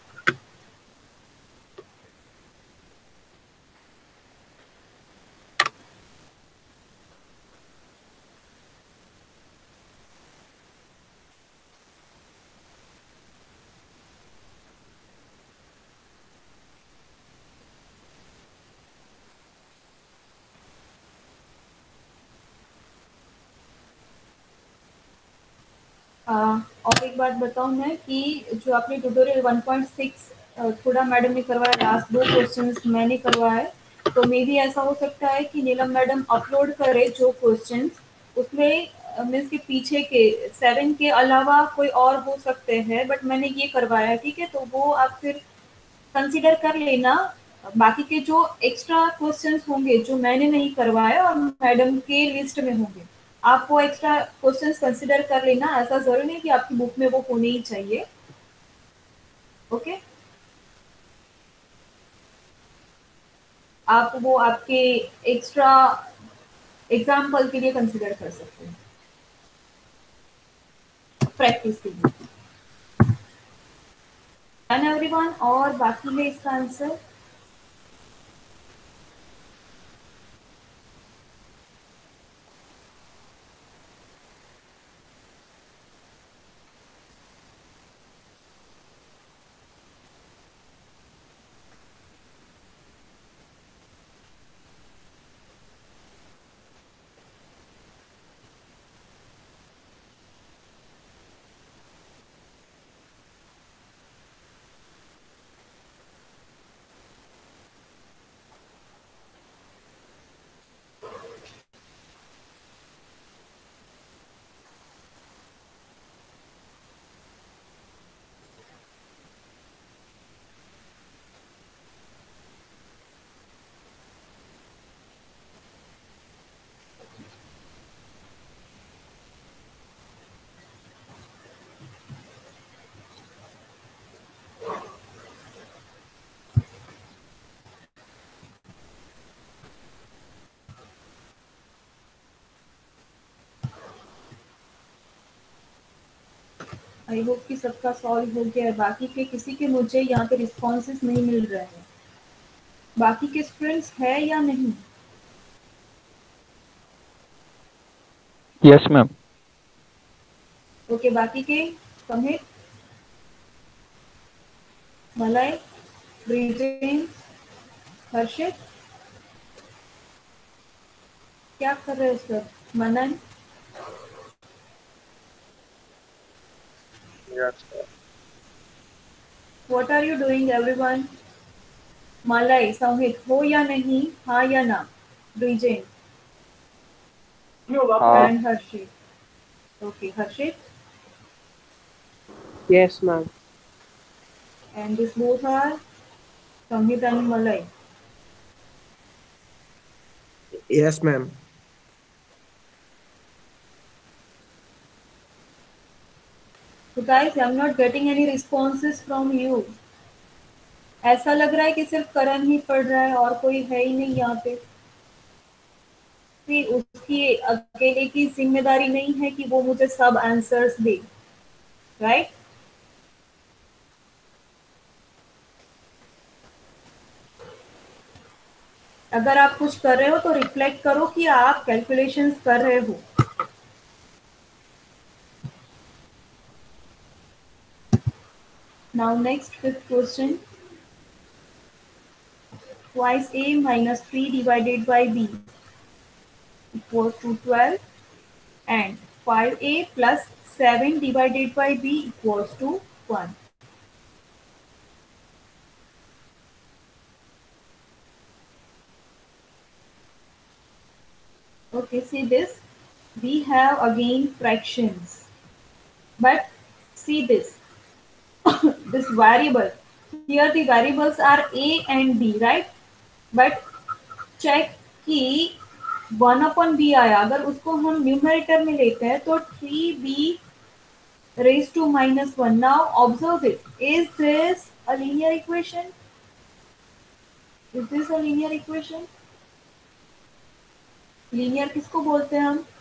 आ, और एक बात बताऊं मैं कि जो आपने ट्यूटोरियल वन पॉइंट सिक्स थोड़ा मैडम ने करवाया, लास्ट दो क्वेश्चंस मैंने करवाया, तो मे भी ऐसा हो सकता है कि नीलम मैडम अपलोड करे जो क्वेश्चंस, उसमें मीन्स के पीछे के सेवन के अलावा कोई और हो सकते हैं, बट मैंने ये करवाया, ठीक है। तो वो आप फिर कंसीडर कर लेना। बाकी के जो एक्स्ट्रा क्वेश्चंस होंगे जो मैंने नहीं करवाए और मैडम के लिस्ट में होंगे, आप वो एक्स्ट्रा क्वेश्चंस कंसीडर कर लेना। ऐसा जरूरी नहीं कि आपकी बुक में वो होने ही चाहिए। ओके, आप वो आपके एक्स्ट्रा एग्जाम्पल के लिए कंसीडर कर सकते हैं, प्रैक्टिस के लिए। एंड एवरीवन, और बाकी में इसका आंसर आई होप कि सबका सॉल्व हो गया है। बाकी के किसी के मुझे यहाँ पे रिस्पॉन्सेस नहीं मिल रहे हैं। बाकी के स्टूडेंट्स है या नहीं? Yes ma'am. ओके, बाकी के समित, मलय, ब्रिजेन, हर्षित, क्या कर रहे हो sir? Manan, Yes. What are you doing everyone? Malay, Sanhit, हो या नहीं, हाँ या ना? ब्रिजेन हाँ. And Harshit. Okay, Harshit, Yes, ma'am. and these both are Samhit and Malay. Yes, ma'am. So guys, I'm not getting any responses from you. ऐसा लग रहा है कि सिर्फ करण ही पढ़ रहा है और कोई है ही नहीं यहाँ पे। फिर उसकी अकेले की जिम्मेदारी नहीं है कि वो मुझे सब आंसर्स दे, राइट? अगर आप कुछ कर रहे हो तो रिफ्लेक्ट करो कि आप कैलकुलेशंस कर रहे हो। Now next fifth question. Twice a minus three divided by b equals to twelve, and five a plus seven divided by b equals to one. Okay, see this. We have again fractions. But see this. This variable. Here the variables are a and b, right? But check कि one upon b आया, अगर उसको हम numerator में लेते हैं तो three b raised to minus one. Now observe it. Is this a linear equation? Is this a linear equation? Linear किसको बोलते हैं हम?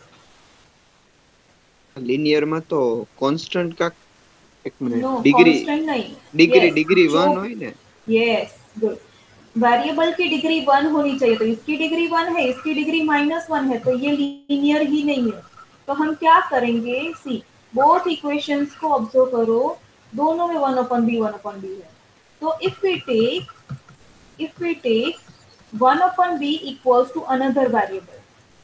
लिनियर में तो कांस्टेंट का एक मिनट No, डिग्री constant नहीं. डिग्री Yes, डिग्री जो वन होई ने. yes, good. वेरिएबल की डिग्री वन होनी चाहिए, तो इसकी डिग्री वन है, इसकी डिग्री माइनस वन है, तो ये लीनियर ही नहीं है। तो हम क्या करेंगे? सी, बोथ इक्वेशंस को ऑब्जर्व करो, दोनों में one upon b one upon b है। तो if we take if we take one upon b equals to another variable,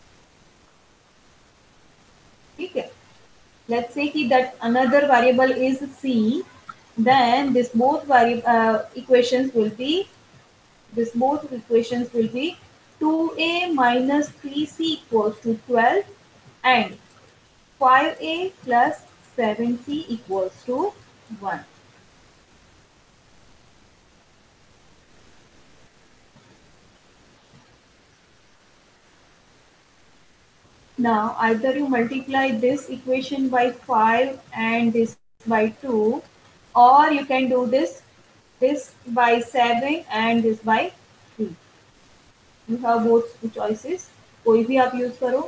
ठीक है? Let's say that another variable is c, then this both variable uh, equations will be this both equations will be two a minus three c equals to twelve, and five a plus seven c equals to one. Now either you multiply this equation by five and this by two, or you can do this this by seven and this by three. You have both choices. कोई भी आप use करो.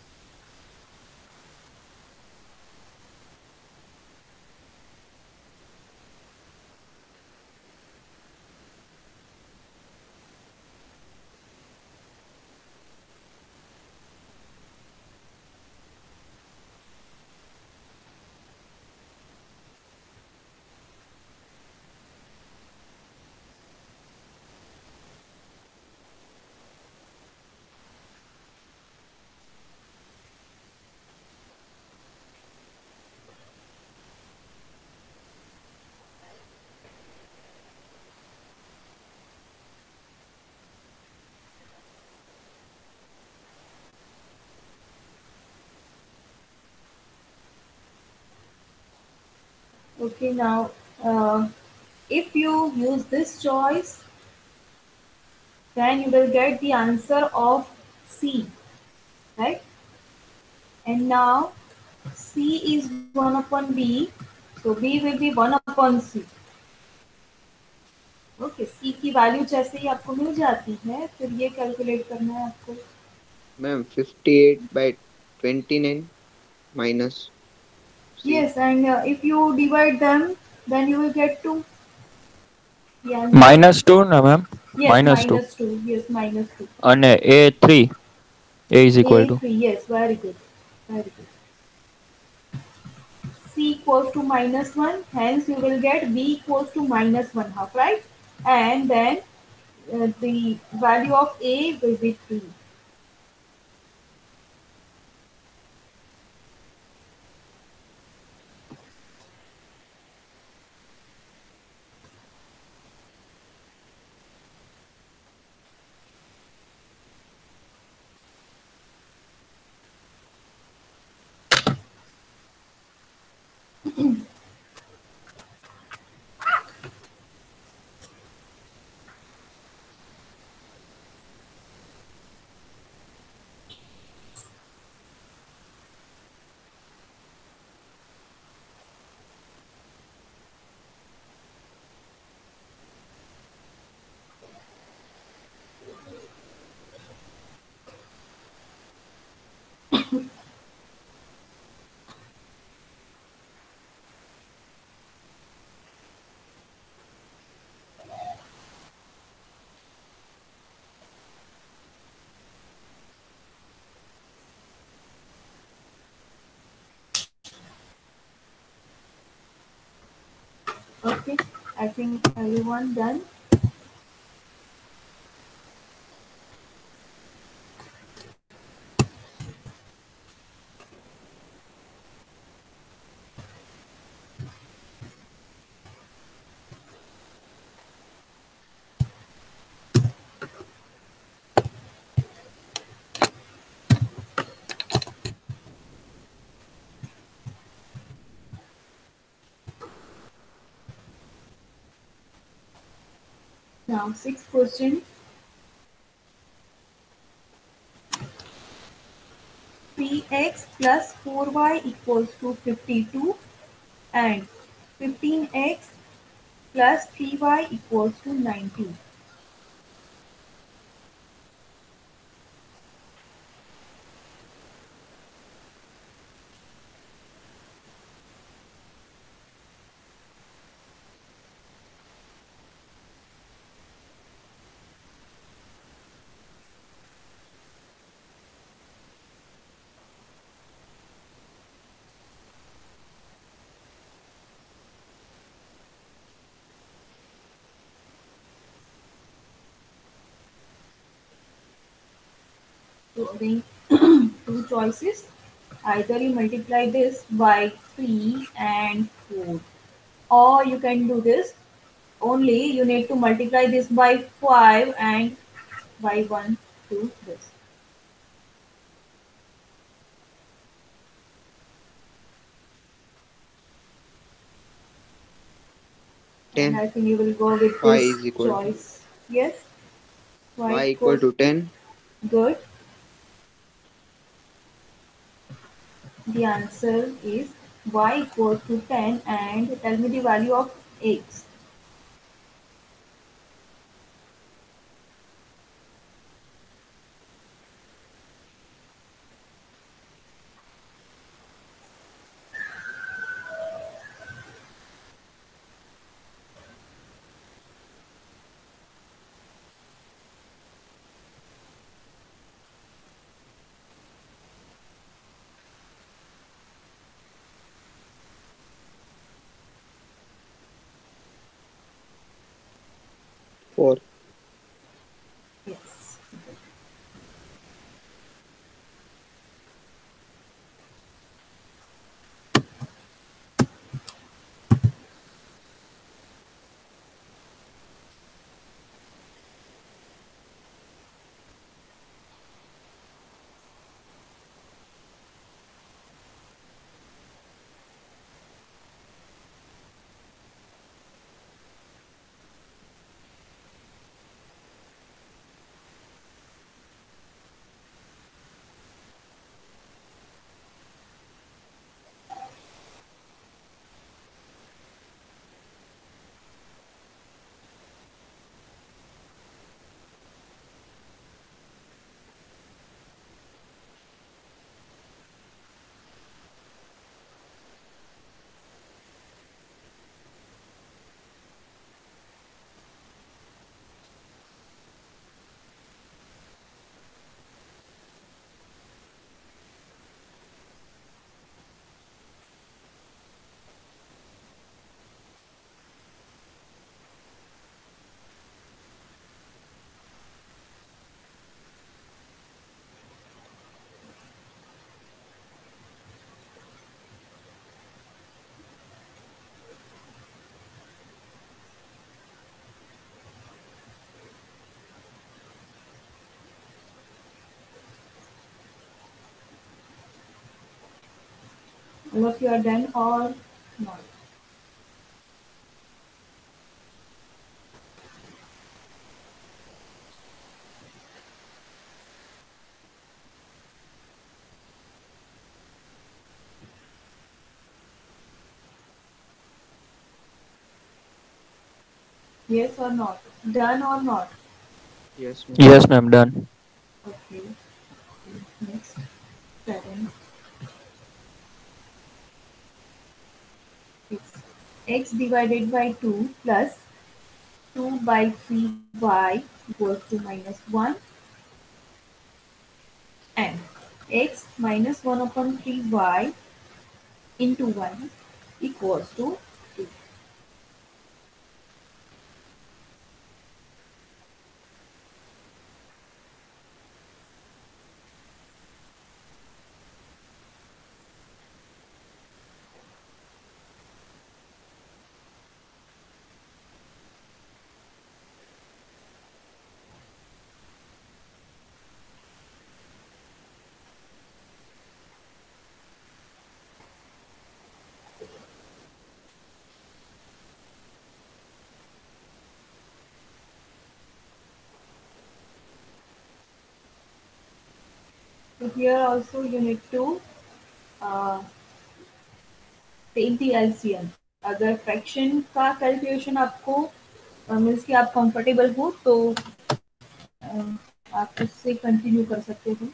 Okay, now uh, if you use this choice, then you will get the answer of C, right? And now C is one upon B, so B will be one upon C. Okay, C की value जैसे ही आपको मिल जाती है, फिर ये calculate करना है आपको. Ma'am fifty eight by twenty nine minus C. Yes, and uh, if you divide them, then you will get to the answer. Minus two ना ma'am. Yes, Minus two. minus two. Yes, minus two. અને A three. A is equal A to. three. Yes, very good. Very good. C equals to minus one. Hence, you will get B equals to minus one half, right? And then uh, the value of A will be three. Okay, I think everyone done. Now, sixth question. three x plus four y equals to fifty-two and fifteen x plus three y equals to ninety. So again, two choices. Either you multiply this by three and four, or you can do this. Only you need to multiply this by five and by one to this. And ten. I think you will go with Y this is equal to choice. Yes, y y equal equals to to ten. good. The answer is y equals to ten, and tell me the value of x. four. Yes. All of you are done or not? Yes or not? Done or not? Yes, ma'am. Yes, ma'am. Done. Okay. Next. Seven. It's x divided by two plus two by three y equals to minus one and x minus one upon three y into one equals to two. So here also you need to uh, take the L C M. अगर fraction का calculation आपको means कि आप comfortable हो तो uh, आप उससे continue कर सकते हो.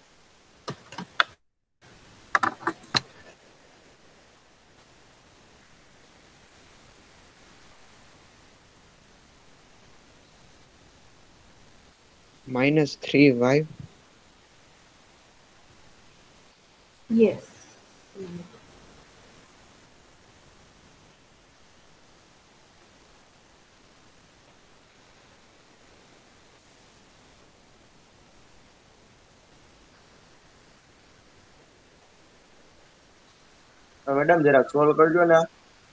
Minus three y. Yes. Madam जरा सॉल्व करजो ना.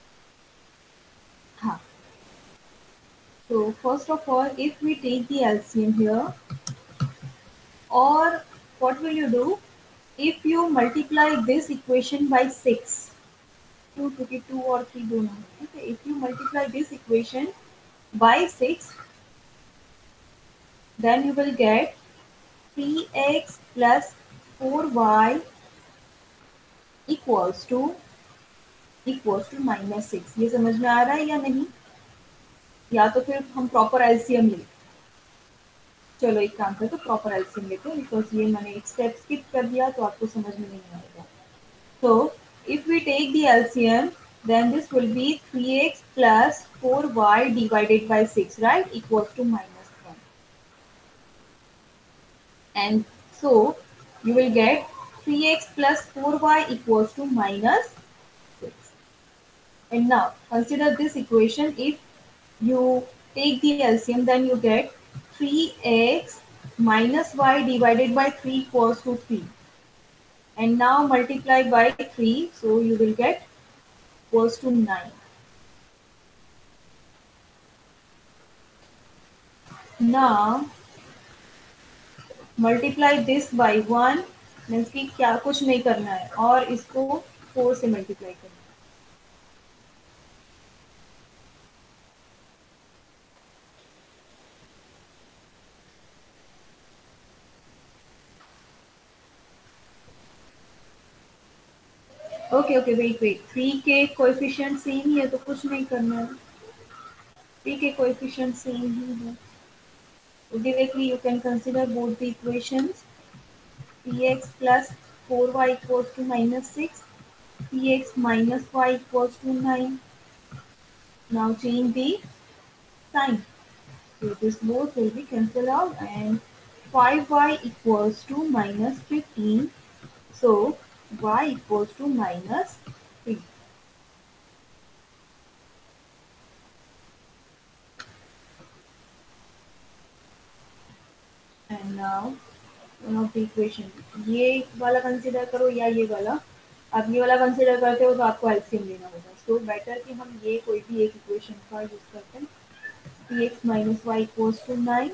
हाँ. So first of all, if we take the L C M here, or what will you do? If you multiply this equation by six, two to two or three दोनों. Okay, if you multiply this equation by six, then you will get three x plus four y equals to equals to minus six. ये समझ में आ रहा है या नहीं? या तो फिर हम प्रॉपर एलसीएम ले. चलो एक काम करते तो प्रॉपर एलसीएम लेते हैं बिकॉज ये मैंने एक स्टेप स्किप कर दिया तो आपको समझ में नहीं आएगा. So if we take the L C M, then this will be three x plus four y divided by six, right? Equals to minus one. And so you will get three x plus four y equals to minus six. And now consider this equation. If you take the L C M, then you get three x minus y divided by three equals to three. And now multiply by three, so you will get equals to nine. Now multiply this by one, means कि क्या कुछ नहीं करना है और इसको four से multiply करना है. Okay okay wait wait three के कोएफिशिएंट सेम ही है तो कुछ नहीं करना है. थ्री के कोएफिशिएंट सेम ही है. So directly you can consider both the equations. Px plus four y equals to minus six. Px minus y equals to nine. Now change the sign. So this both will be cancelled out and five y equals to minus fifteen. So y equals to minus three. And now one of the equation. ये वाला consider करो या ये वाला. आप ये वाला consider करते हो तो आपको एलसीएम लेना होगा. सो so, बेटर कि हम ये कोई भी एक इक्वेशन का यूज करते हैं. Px minus y equals to nine.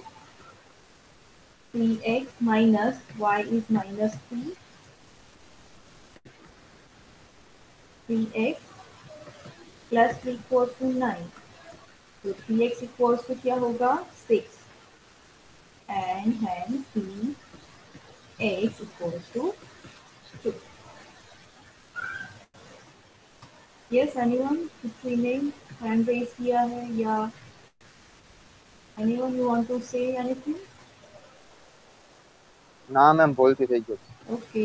Px minus y is minus three. Three x plus three equals to nine, तो थ्री एक्स इक्वल्स टू क्या होगा six, and hence three x equals to two. Yes anyone, किसी ने hand raise किया है या anyone you want to say anything? ના મેમ ભૂલથી થઈ ગયું. ओके,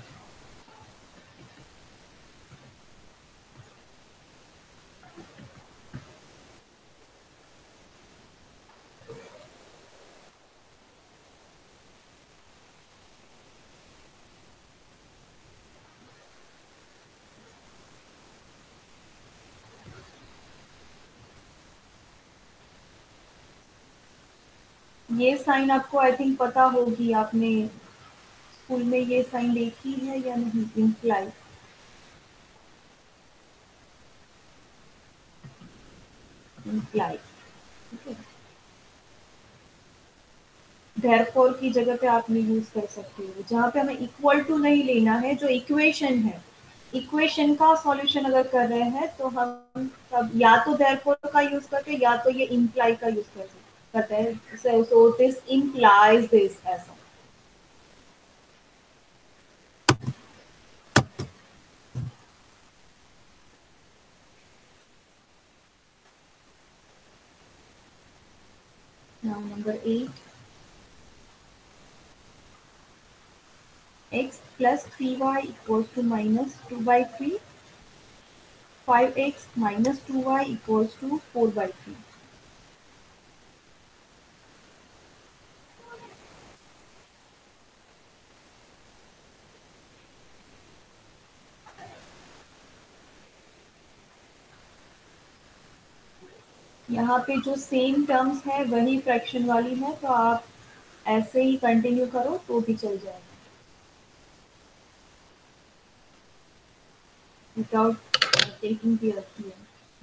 ये साइन आपको आई थिंक पता होगी, आपने स्कूल में ये साइन देखी है या नहीं? इम्प्लाई, इम्प्लाई, ठीक है। देयरफॉर की जगह पे आपने यूज कर सकते हो, जहाँ पे हमें इक्वल टू नहीं लेना है, जो इक्वेशन है, इक्वेशन का सॉल्यूशन अगर कर रहे हैं तो हम तब या तो देयरफॉर का यूज करते या तो ये इम्प्लाई का यूज कर करते हैं। सो दिस इम्प्लाइज दिस, ऐसा। Now number eight, x plus three y equals to minus two by three, five x minus two y equals to four by three. यहाँ पे जो सेम टर्म्स है वही फ्रैक्शन वाली है, तो आप ऐसे ही कंटिन्यू करो तो भी चल जाएगा, विदाउट टेकिंग केयर किया।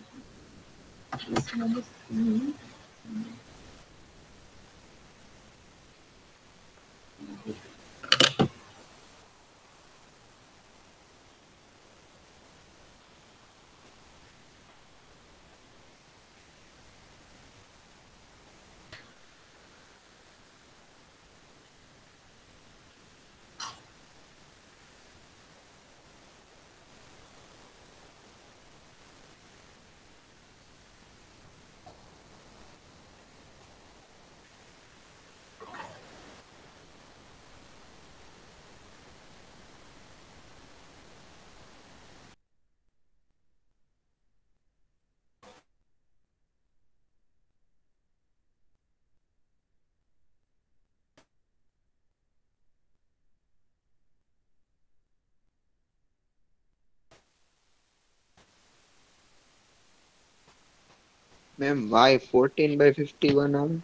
Ma'am y fourteen by fifty one આવે.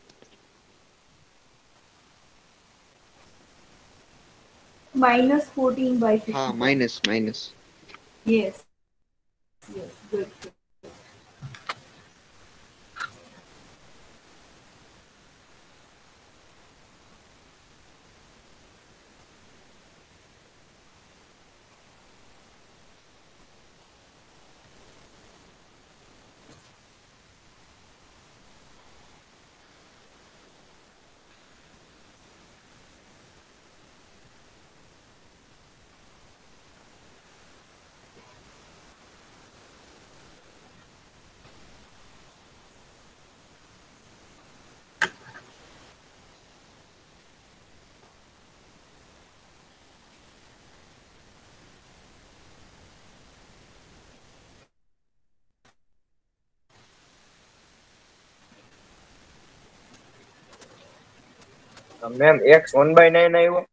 माइनस फोर्टीन बाई फिफ्टी, हाँ minus minus. Yes yes, good. Ma'am x one by nine આવ્યો.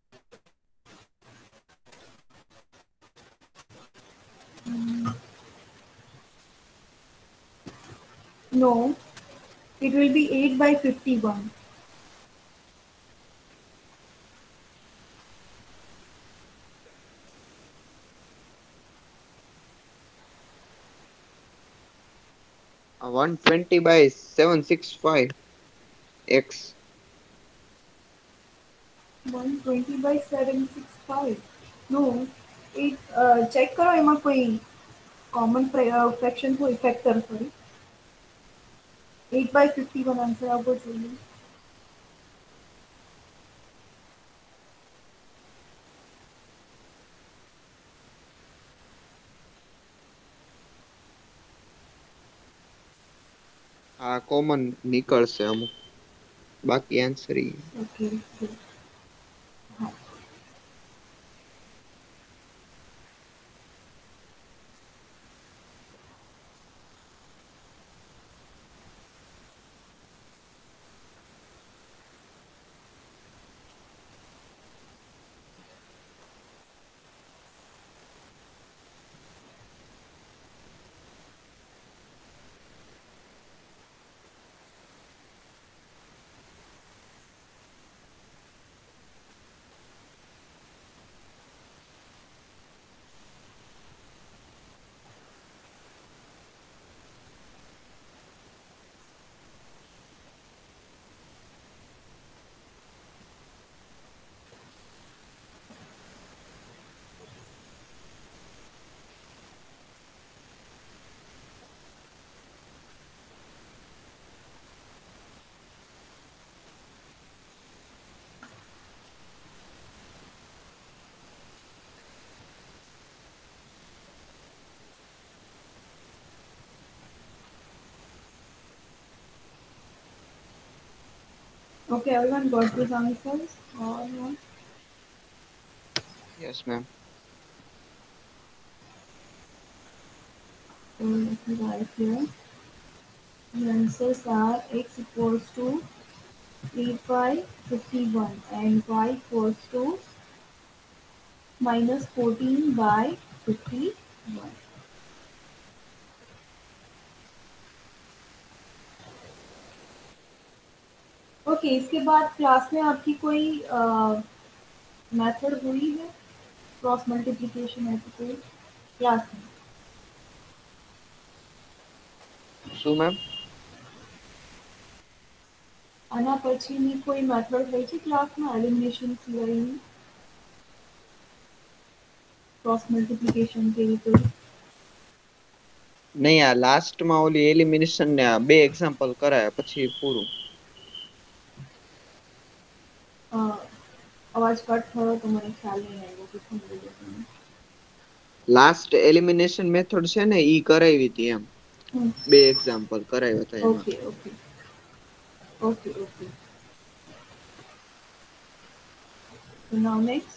No, it will be eight by fifty-one. One twenty by seven six five x. one twenty by seven sixty-five. No, it uh, check करो एमा कोई common fraction को इफेक्टर sorry eight by fifty one answer आपको चाहिए. આ common નીકળશે અમુક બાકી આન્સર ઈ ओके. हाँ. Okay, everyone got these answers? Or not? Yes ma'am. So let me write here. The answers are x equals to three pi fifty-one and y equals to minus fourteen by fifty-one. Okay okay, इसके बाद class में आपकी कोई method हुई है cross multiplication है तो कोई क्लास में શું મેમ? આના પછીની કોઈ મેથડ હોય છે ક્લાસમાં એલિમિનેશન સિવાયની क्रॉस मल्टीप्लिकेशन કેવી કોઈ નહીં, આ લાસ્ટમાં ઓલી એલિમિનેશન ને આ બે એક્ઝામ્પલ કરાયા પછી પૂરું. અ, અવાજ કટ થયો તો મને ખ્યાલ નહીં આવ્યો કે શું બોલ્યો તમે. લાસ્ટ એલિમિનેશન મેથડ છે ને ઈ કરાવી હતી એમ. હમ. બે એક્ઝામ્પલ કરાવ્યા હતા એમાં. Okay okay okay okay So now next.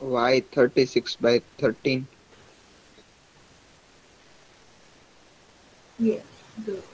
y thirty-six by thirteen. Yes, good.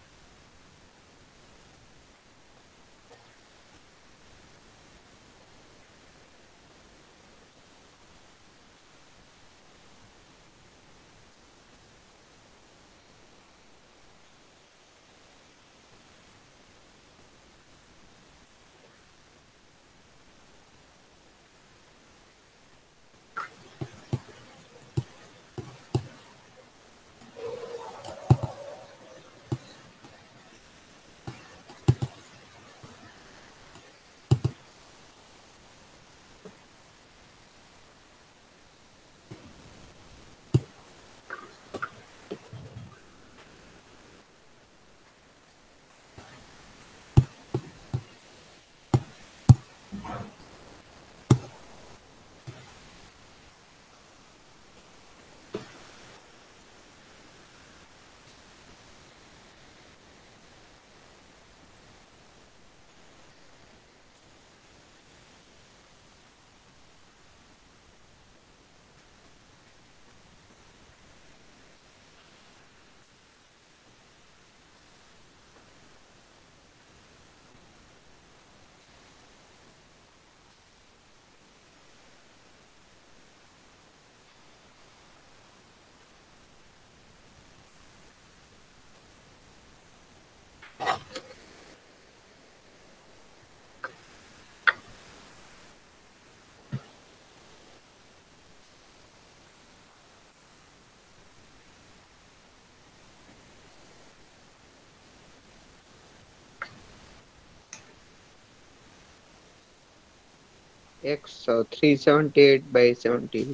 X uh, three seventy-eight by seventy.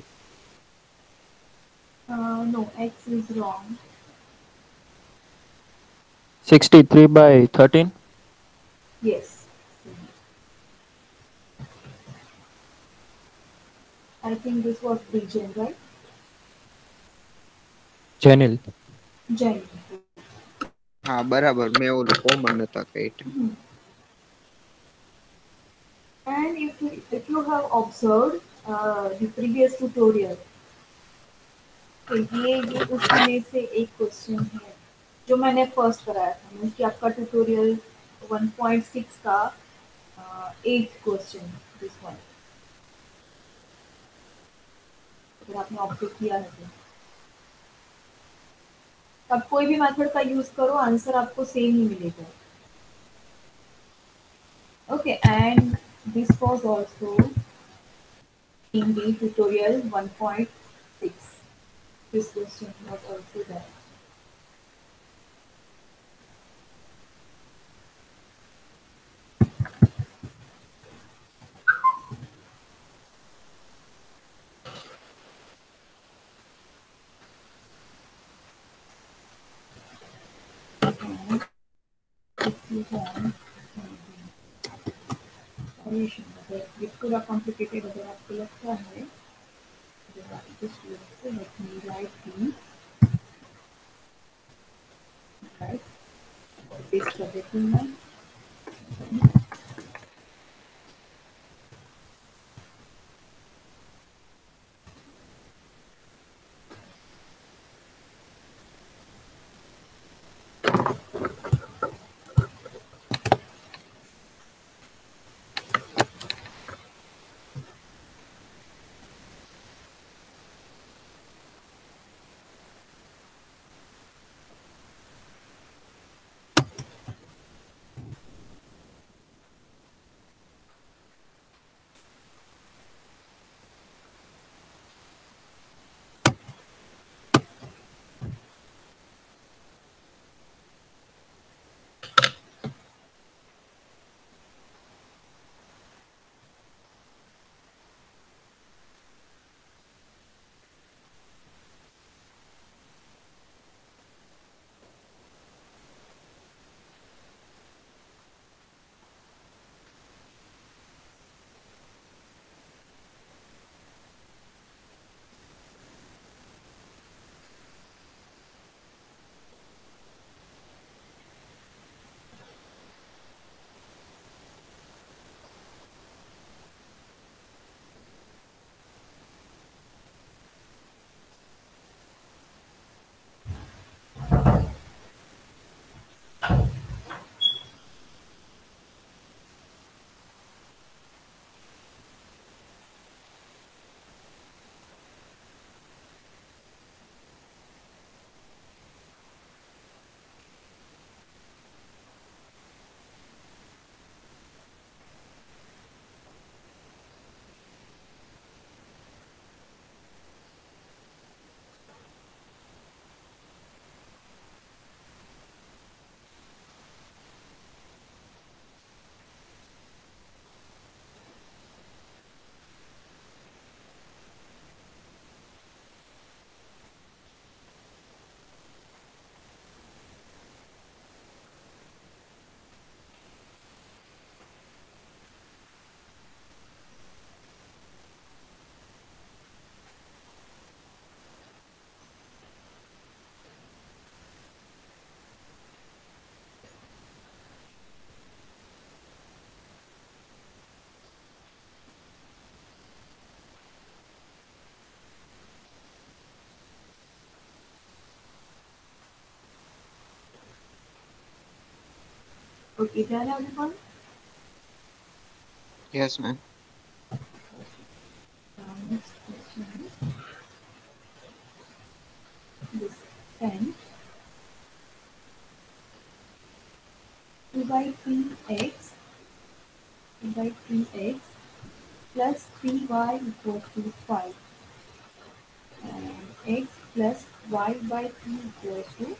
Uh, no, X is wrong. sixty-three by thirteen. Yes. I think this was Bijan, right? Janil. Jen. હા બરાબર મેં ઓલું common નતા કઈટા. And if you, if you have observed uh, the previous tutorial, तो ये ये उसमें से एक क्वेश्चन है जो मैंने फर्स्ट कराया था, मीन्स कि आपका ट्यूटोरियल वन पॉइंट सिक्स का एट क्वेश्चन दिस वन, अगर आपने ऑब्जर्व किया है तो आप कोई भी मेथड का यूज करो आंसर आपको सेम ही मिलेगा. Okay and this was also in the tutorial one point six. This question was also there. If you want solution, अगर ये थोड़ा कॉम्प्लिकेटेड अगर आपको लगता है, then I just let me write the right this suggestion one. Okay, done everyone? Yes, ma'am. Uh, next question is this ten two by three x two by three x plus three y equals to five and x plus y by three equals to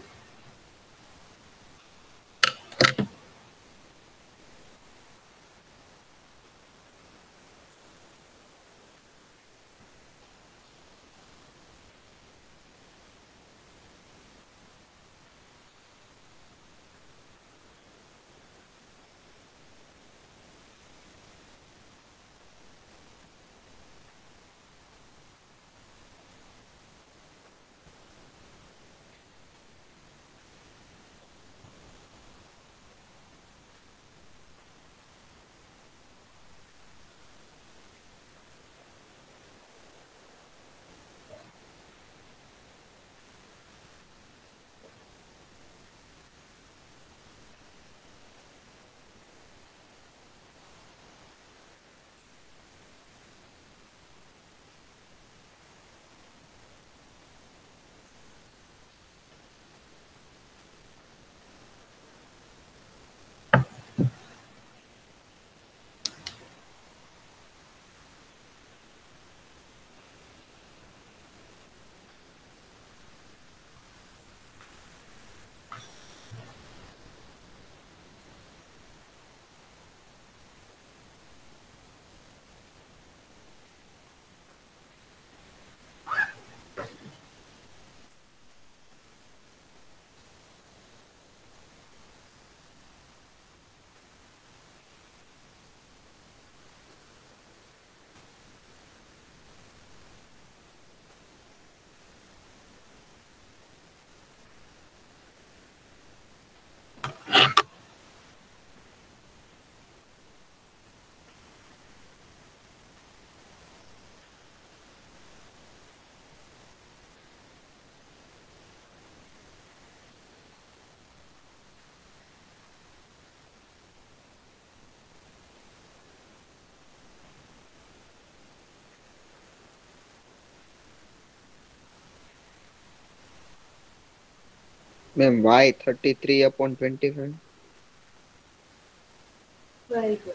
Ma'am, y thirty-three upon twenty-five. very good.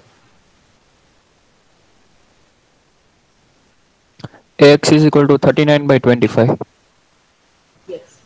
Ax is equal to thirty-nine by twenty-five. Yes.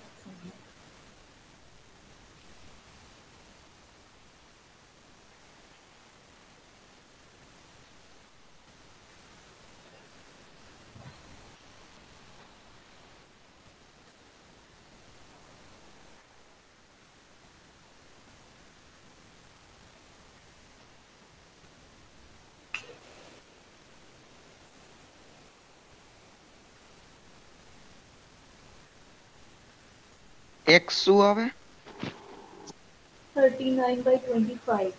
x શું આવે? thirty-nine by twenty-five.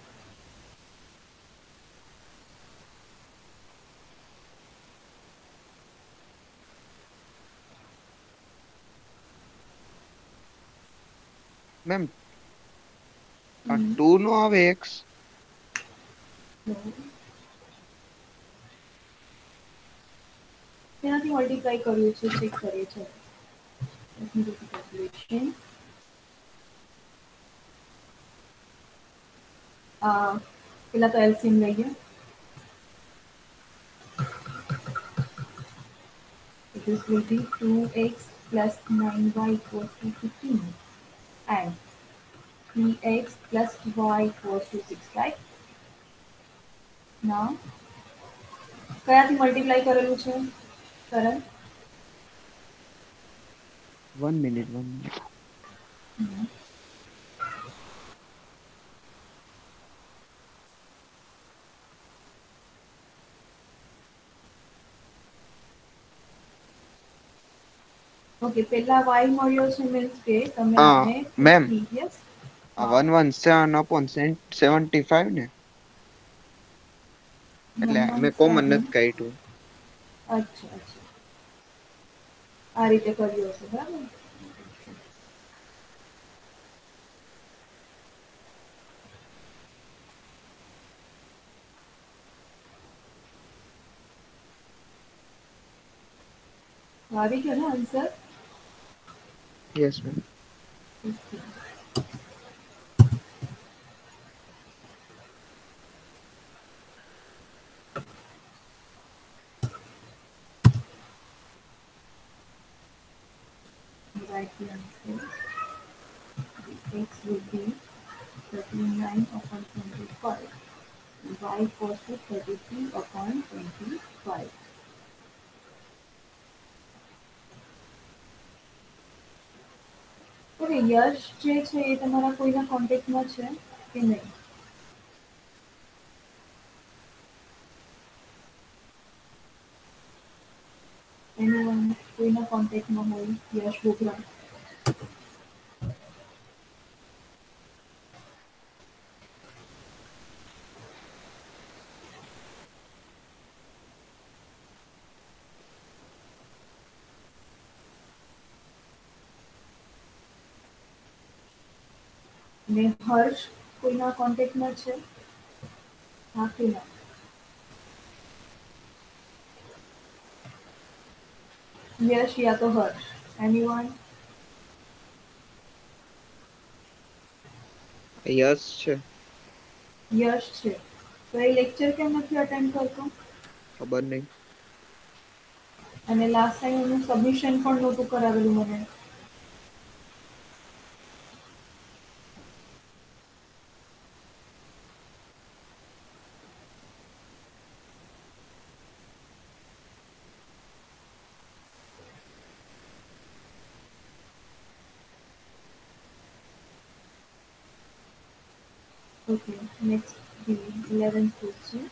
Ma'am આ Hmm. Two નો આવે x? No. તેનાથી multiply કર્યું છે check કરીએ છે. Let me do the calculation. Uh, પેલા તો એલસીએમ લઈએ. It is will be two x plus nine y equals to fifteen and three x plus y equals to six, right? Now, કયાથી multiply કરેલું છે સરળ? One minute, one minute. Okay પેલા y મળ્યો છે મીન્સ કે તમે હા, આને ma'am. previous આ one one seven upon seventy-five ને એટલે મેં કોમન નથી કાઢ્યું. અચ્છા અચ્છા આ રીતે કર્યું હશે બરાબર. આવી ગયો ને answer? Yes ma'am. Okay. Write the answer. X will be thirty-nine upon twenty-five. Y equals to thirty-three upon twenty-five. Okay, Yash જે છે એ તમારા કોઈના કોન્ટેક્ટમાં છે કે નહીં? એનું કોઈના કોન્ટેક્ટમાં હોય યશ બોગરા? ને હર્ષ કોઈના કોન્ટેક્ટમાં છે? હા કે ના? યશ યા તો હર્ષ, એનીવન? યસ છે. યશ છે. તો એ લેક્ચર કેમ નથી અટેન્ડ કરતો? ખબર નહીં. અને લાસ્ટ ટાઈમ એનું સબમિશન પણ નહોતું કરાવેલું મને. Okay, next the eleventh question.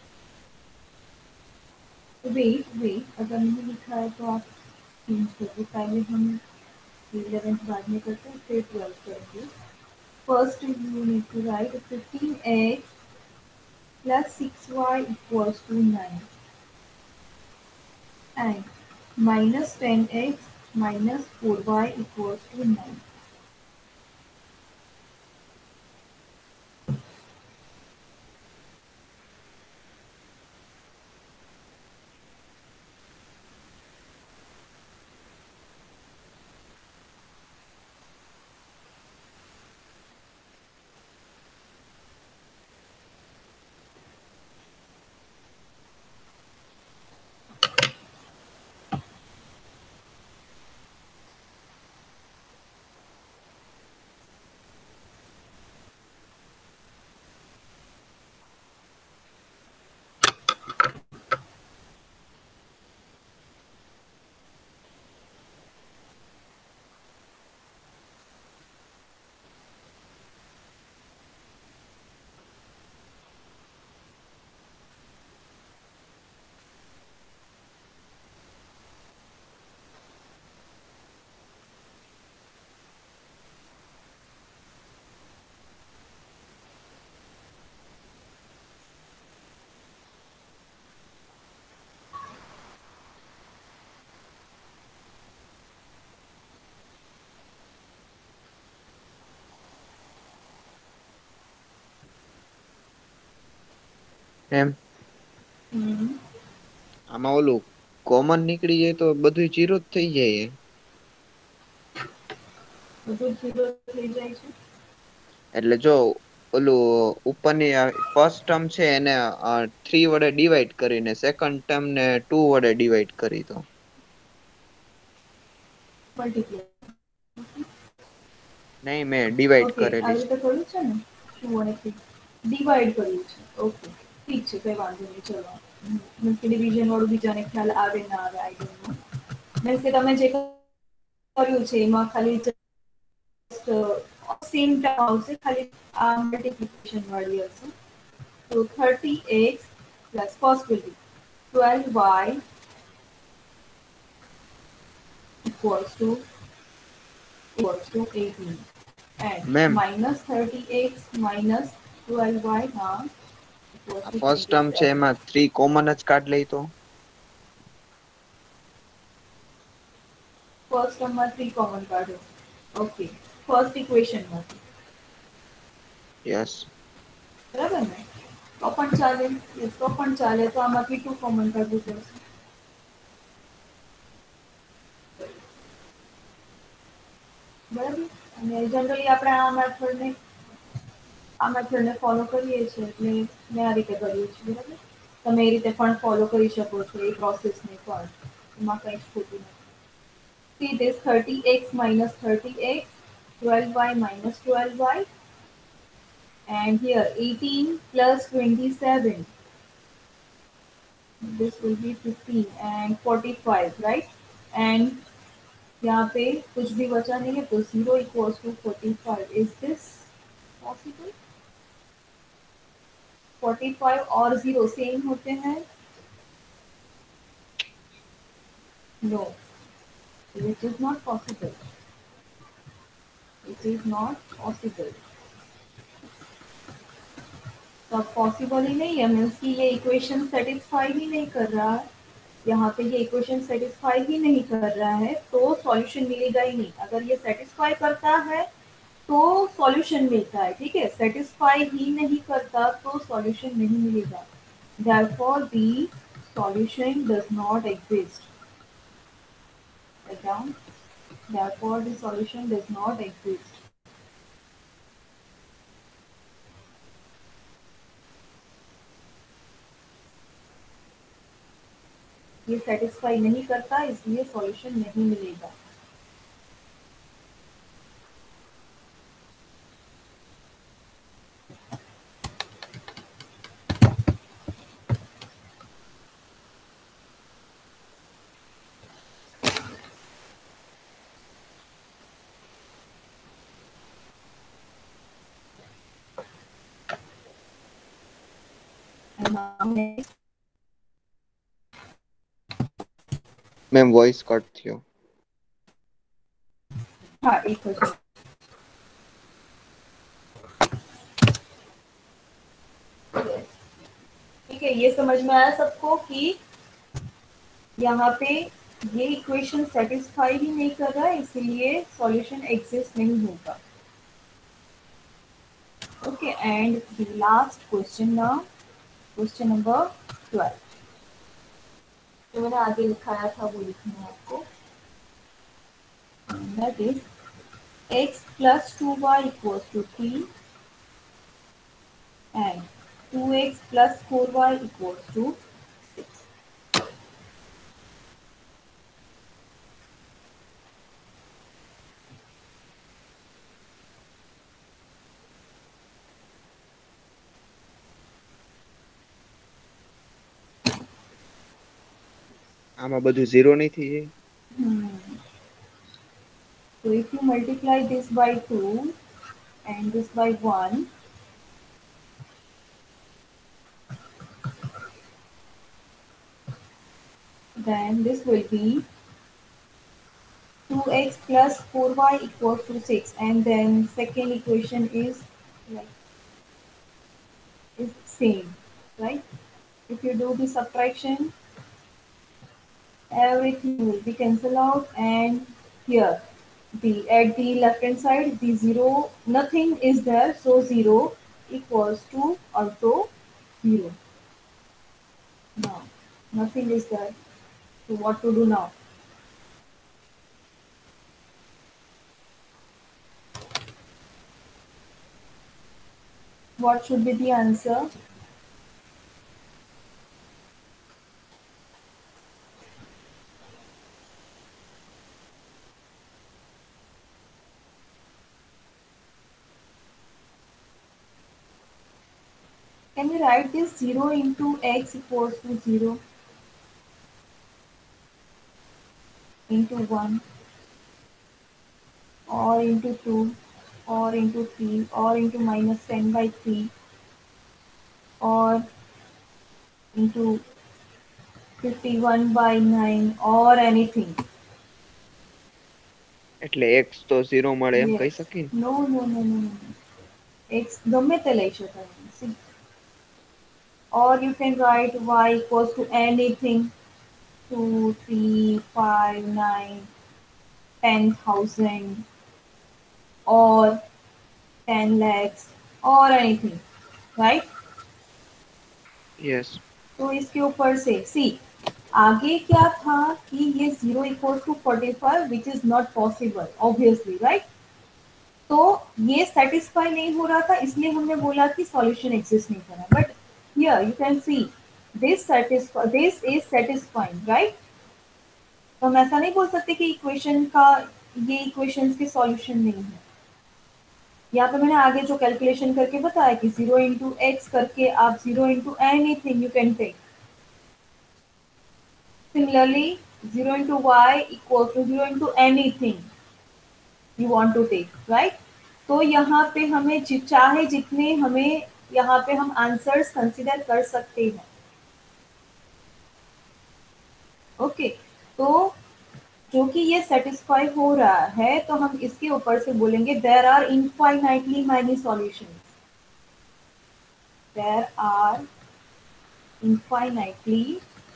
Wait wait अगर नहीं लिखा है तो आप चेंज करिए. पहले हम इलेवेंथ बाद में करते हैं, फिर ट्वेल्थ करेंगे. First you need to write fifteen x plus six y equals to nine and minus ten x minus four y equals to nine. એમ હમ આમાં ઓલું કોમન નીકળી જાય તો બધું જીરો જ થઈ જાય. બધું જીરો થઈ જાય છે. એટલે જો ઓલું ઉપરની ફર્સ્ટ ટર્મ છે એને થ્રી વડે ડિવાઈડ કરીને સેકન્ડ ટર્મ ને ટુ વડે ડિવાઈડ કરી દો. મલ્ટીપ્લાય. નહીં, મેં ડિવાઈડ ઓકે, કરેલી આવી છે. રીતે કર્યું છે ને ટુ અને થ્રી ડિવાઈડ કર્યું છે. ઓકે, ઠીક છે, કઈ વાંધો નહીં. ચલો, મીન્સ કે ડિવિઝન વાળું બીજાને ખ્યાલ આવે ના આવે, આઈ ડોન્ટ નો. મીન્સ કે તમે જે કર્યું છે એમાં ખાલી સેમ ટર્મ આવશે, ખાલી આ મલ્ટીપ્લિકેશન વાળી હશે. તો thirty x plus first will be twelve y equals to equals to eighteen and ma'am minus thirty x minus twelve y हाँ equals આ to ફર્સ્ટ ટર્મ છે twenty-seven. એમાં થ્રી કોમન જ કાઢ લઈ તો ફર્સ્ટ ટર્મમાં થ્રી કોમન કાઢો. ઓકે, ફર્સ્ટ ઇક્વેશનમાંથી યસ. બરાબર ને? તો પણ ચાલે. Yes, તો પણ ચાલે. તો આમાંથી ટુ કોમન કાઢવું પડશે. અને જનરલી આપણે આ મેથડને આ મેથડને ફોલો કરીએ છીએ એટલે મેં આ રીતે કર્યું છે બરાબર. તમે એ રીતે પણ ફોલો કરી શકો છો એ પ્રોસેસને પણ, એમાં કંઈ જ ખોટું નથી. See this thirty x minus thirty x, twelve y minus twelve y, and here eighteen plus twenty-seven. This will be fifteen and forty-five, right? And यहाँ पे कुछ भी बचा नहीं है तो zero equals to forty-five. Is this possible? forty-five और zero same होते हैं? No, it is not possible. It is not possible. तो अब पॉसिबल ही नहीं है, मीन्स कि ये इक्वेशन सेटिस्फाई ही नहीं कर रहा है, यहाँ पे ये इक्वेशन सेटिस्फाई ही नहीं कर रहा है तो सॉल्यूशन मिलेगा ही नहीं. अगर ये सेटिस्फाई करता है तो सॉल्यूशन मिलता है, ठीक है. सेटिस्फाई ही नहीं करता तो सॉल्यूशन नहीं मिलेगा. Therefore the solution does not exist. Write down. Therefore the solution does not exist. ये सेटिस्फाई नहीं करता इसलिए सॉल्यूशन नहीं मिलेगा. મેમ વોઇસ કટ થયો. हाँ एक क्वेश्चन. ठीक है, ये समझ में आया सबको कि यहाँ पे ये इक्वेशन सेटिस्फाई ही नहीं कर रहा है इसलिए सॉल्यूशन एग्जिस्ट नहीं होगा. Okay, and the last question now, question number twelve. तो मैंने आगे लिखाया था वो लिखना है आपको. That is x plus two y equals to three and two x plus four y equals to six. આમાં બધું ઝીરો નહીં થઈ જાય? Hmm. So if you multiply this by two and this by one, then this will be two x plus four y equals to six, and then second equation is like is same, right? If you do the subtraction, everything will be cancelled out, and here the at the left hand side the zero, nothing is there, so zero equals to also zero. Now nothing is there, so what to do now? What should be the answer? Can we write this zero into x equals to zero into one or into two or into three or into minus ten by three or into fifty-one by nine or anything? એટલે x તો zero મળે એમ Yes. કહી શકીએ? No, no, no, no, no. X ગમે તે લઈ શકાય. See? Or you can write y equals to anything, two, three, five, nine, ten thousand, or ten lakhs, or anything, right? Yes. तो इसके ऊपर से सी आगे क्या था कि ये zero equals to forty-five, which is not possible, obviously, right? तो ये सेटिस्फाई नहीं हो रहा था, इसलिए हमने बोला कि सॉल्यूशन एग्जिस्ट नहीं कर रहा. But here you can see this satisfy this is satisfying, right. तो हम ऐसा नहीं बोल सकते कि इक्वेशन का ये इक्वेशंस के सॉल्यूशन नहीं है. यहाँ पे मैंने आगे जो कैलकुलेशन करके बताया कि जीरो इंटू एक्स करके आप zero into anything you can take. Similarly zero into y equal to zero into anything you want to take, right. तो यहाँ पे हमें जि, चाहे जितने हमें यहाँ पे हम आंसर्स कंसिडर कर सकते हैं. ओके okay, तो जो कि ये सेटिस्फाई हो रहा है तो हम इसके ऊपर से बोलेंगे there are infinitely many solutions. देयर आर infinitely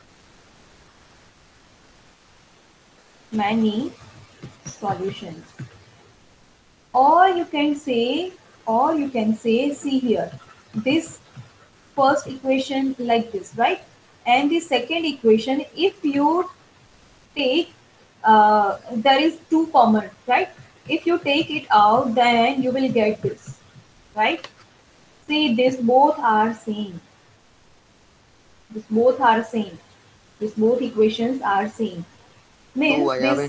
many solutions. Or you can say, or you can say, see here, this first equation like this, right? And the second equation, if you take, uh, there is two common, right? If you take it out, then you will get this, right? See, this both are same. This both are same. This both equations are same. Means this,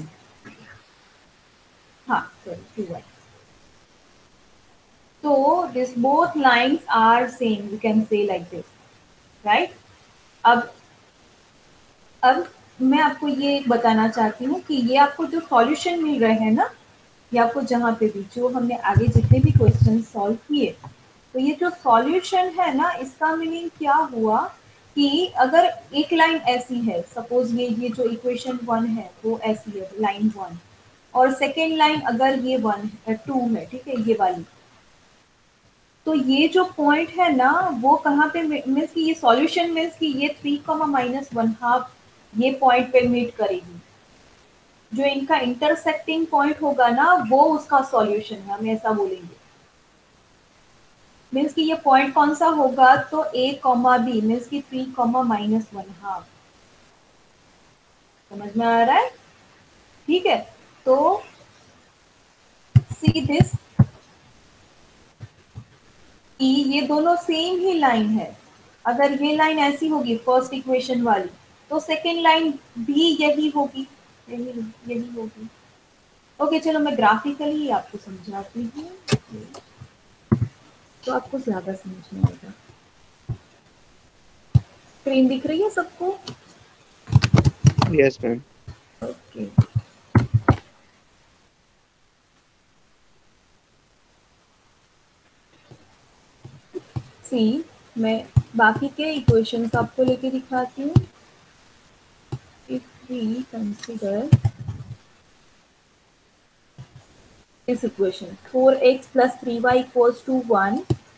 huh, sorry, two y. So this both lines are same. You can say like this, right? अब अब मैं आपको ये बताना चाहती हूँ कि ये आपको जो सॉल्यूशन मिल रहे हैं ना, ये आपको जहाँ पे भी जो हमने आगे जितने भी क्वेश्चन सॉल्व किए, तो ये जो सॉल्यूशन है ना, इसका मीनिंग क्या हुआ कि अगर एक लाइन ऐसी है, सपोज ये ये जो इक्वेशन वन है वो ऐसी है, लाइन वन, और सेकेंड लाइन अगर ये वन टू है, ठीक है, ये वाली, तो ये जो पॉइंट है ना वो कहाँ पे मीन्स कि ये सॉल्यूशन मीन्स कि ये three comma minus one half ये पॉइंट पे मीट करेगी. जो इनका इंटरसेक्टिंग पॉइंट होगा ना वो उसका सॉल्यूशन है, हम ऐसा बोलेंगे. मीन्स कि ये पॉइंट कौन सा होगा, तो ए कॉमा बी मीन्स कि three comma minus one half. समझ में आ रहा है? ठीक है. तो सी दिस, ये दोनों सेम ही लाइन है. अगर ये लाइन ऐसी होगी फर्स्ट इक्वेशन वाली, तो सेकेंड लाइन भी यही होगी, यही यही होगी. ओके, चलो मैं ग्राफिकली आपको समझाती हूँ तो आपको ज्यादा समझ में आएगा. स्क्रीन दिख रही है सबको? Yes ma'am. ओके. सी, मैं बाकी के इक्वेशंस आपको लेके दिखाती हूँ. If we consider this equation, four x plus three y equals to one,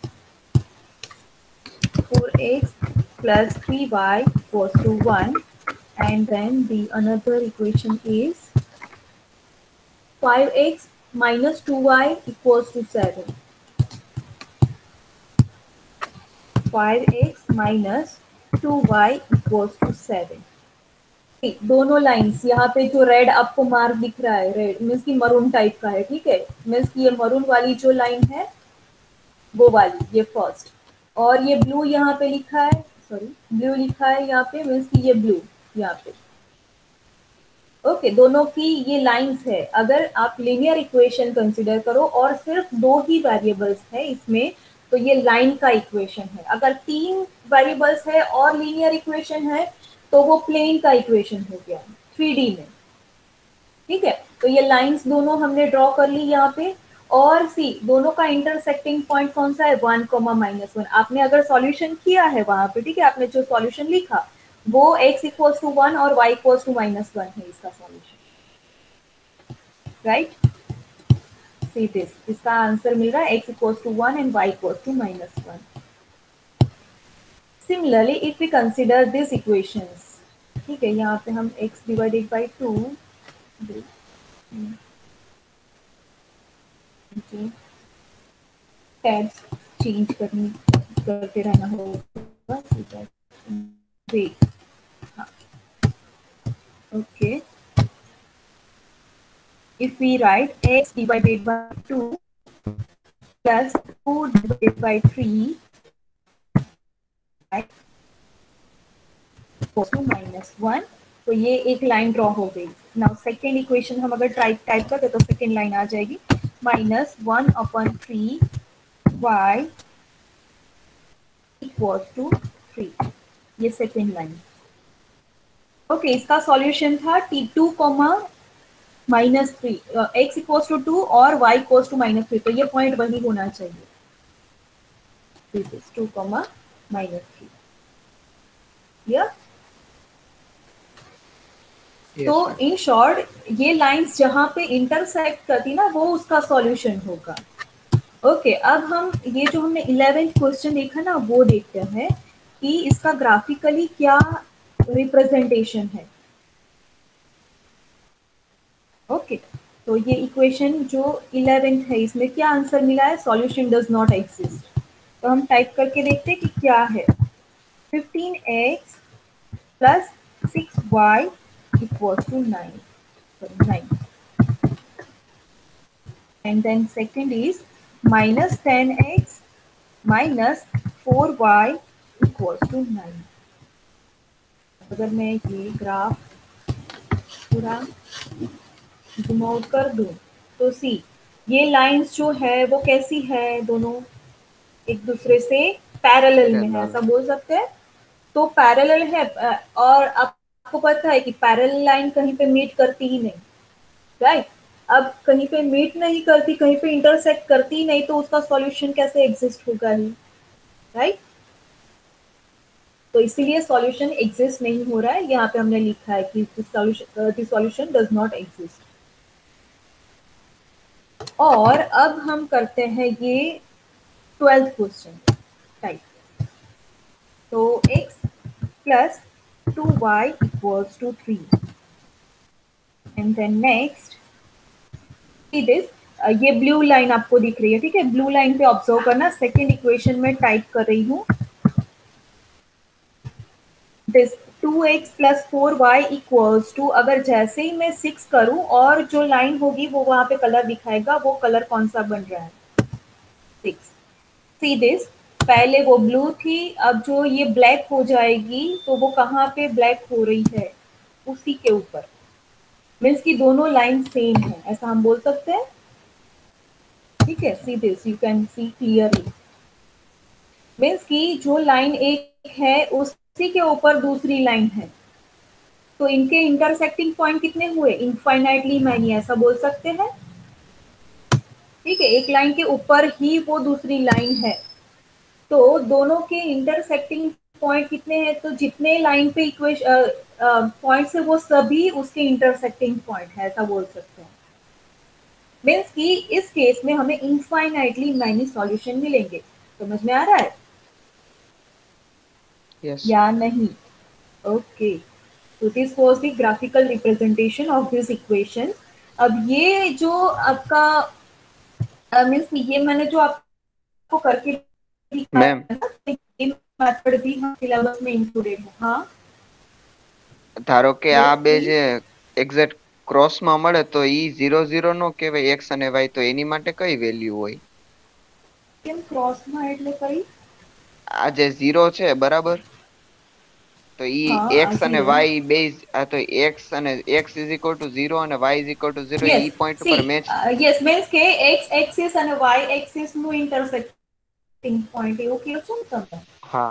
four x plus three y equals to one, and then the another equation is five x minus two y equals to seven. five x minus two y equals to seven. दोनों lines यहाँ पे जो red आपको mark दिख रहा है, red means की maroon type का है, ठीक है, मीन्स की ये मरून वाली जो लाइन है वो वाली, ये फर्स्ट, और ये ब्लू यहाँ पे लिखा है, सॉरी ब्लू लिखा है यहाँ पे, मीन्स की ये ब्लू यहाँ पे. ओके okay, दोनों की ये लाइंस है. अगर आप लीनियर इक्वेशन कंसिडर करो और सिर्फ दो ही वेरिएबल्स है इसमें, तो ये लाइन का इक्वेशन है. अगर तीन वेरिएबल्स है और लीनियर इक्वेशन है तो वो प्लेन का इक्वेशन हो गया थ्री डी में. ठीक है, तो ये लाइंस दोनों हमने ड्रॉ कर ली यहाँ पे. और सी, दोनों का इंटरसेक्टिंग पॉइंट कौन सा है, वन कॉमा माइनस वन. आपने अगर सॉल्यूशन किया है वहां पे, ठीक है, आपने जो सॉल्यूशन लिखा वो x इक्वल्स टू वन और y equals to minus one है इसका सॉल्यूशन, राइट. सी दिस, इसका आंसर मिल रहा है x equals to one and y equals to minus one. Similarly if we consider this equations, ठीक है, यहाँ पे हम x divided by two, tabs change करनी करते रहना होगा. Wait, okay, if we write x divided by two plus two divide by three to minus one. तो ये एक लाइन ड्रॉ हो गई। नाउ सेकेंड इक्वेशन हम अगर ट्राई टाइप करते तो सेकेंड लाइन आ जाएगी minus one upon three y equal to three. ये सेकेंड लाइन। ओके, इसका सॉल्यूशन था T two comma minus three, x equals to two और y equals to minus three. तो ये पॉइंट वही होना चाहिए, this is two comma minus three. Clear? तो इन शॉर्ट ये लाइंस जहां पे इंटरसेक्ट करती ना वो उसका सॉल्यूशन होगा। ओके okay, अब हम ये जो हमने इलेवेंथ क्वेश्चन देखा ना वो देखते हैं कि इसका ग्राफिकली क्या रिप्रेजेंटेशन है। ओके okay, तो ये इक्वेशन जो इलेवेंथ है इसमें क्या आंसर मिला है, सॉल्यूशन डज नॉट एग्जिस्ट। तो हम टाइप करके देखते हैं कि क्या है। Fifteen x plus six y equals to nine, nine. And then second is minus ten x minus four y equals to nine। अगर मैं ये ग्राफ पूरा जूम आउट कर दूं तो सी ये लाइंस जो है वो कैसी है, दोनों एक दूसरे से पैरेलल में है, ऐसा बोल सकते हैं। तो पैरेलल है और आपको पता है कि पैरेलल लाइन कहीं पे मीट करती ही नहीं, राइट right? अब कहीं पे मीट नहीं करती, कहीं पे इंटरसेक्ट करती नहीं, तो उसका सॉल्यूशन कैसे एग्जिस्ट होगा ही, राइट right? तो इसीलिए सॉल्यूशन एग्जिस्ट नहीं हो रहा है। यहाँ पे हमने लिखा है कि the solution does not exist. और अब हम करते हैं ये ट्वेल्थ क्वेश्चन टाइप। तो x plus two y equals to three and then next this, ये ब्लू लाइन आपको दिख रही है, ठीक है। ब्लू लाइन पे ऑब्जर्व करना। सेकेंड इक्वेशन में टाइप कर रही हूँ this two x plus four y equals to, अगर जैसे ही मैं सिक्स करूं और जो लाइन होगी वो वहां पे कलर दिखाएगा, वो कलर कौन सा बन रहा है, सिक्स। सी दिस, पहले वो ब्लू थी, अब जो ये ब्लैक हो जाएगी तो वो कहाँ पे ब्लैक हो रही है, उसी के ऊपर। मीन्स की दोनों लाइन सेम है, ऐसा हम बोल सकते हैं, ठीक है। See this, you can see clearly. Means की जो लाइन एक है उसी के ऊपर दूसरी लाइन है, तो इनके इंटरसेक्टिंग पॉइंट कितने हुए, इनफाइनाइटली मैनी, ऐसा बोल सकते हैं, ठीक है। एक लाइन के ऊपर ही वो दूसरी लाइन है, तो दोनों के इंटरसेक्टिंग पॉइंट कितने हैं, तो जितने लाइन पे इक्वेशन पॉइंट्स है वो सभी उसके इंटरसेक्टिंग पॉइंट है, ऐसा बोल सकते हैं। मीन्स कि इस केस में हमें इनफाइनाइटली मैनी सॉल्यूशन मिलेंगे। समझ में आ रहा है yes. या नहीं? ओके, तो this was the graphical representation of this equation. अब ये जो आपका मीन्स ये मैंने जो आपको करके मैम मेथड भी हम सिलेबस में इंक्लूडेड है। हाँ, ધારો કે આ બે જે એક્ઝેક્ટ ક્રોસ માં મળે તો ઈ ઝીરો ઝીરો નો કહેવાય x અને y, તો એની માટે કઈ વેલ્યુ હોય? કેમ ક્રોસ માં એટલે કઈ? આ જે ઝીરો છે બરાબર, તો ઈ હા, x આ અને zero. y બે, આ તો x અને x is equal to zero અને y is equal to zero, Yes, ઈ પોઈન્ટ see, પર મેચ. uh, yes, means કે x axis અને y axis નું intersecting point એવું કહો છો ને તમે? હા.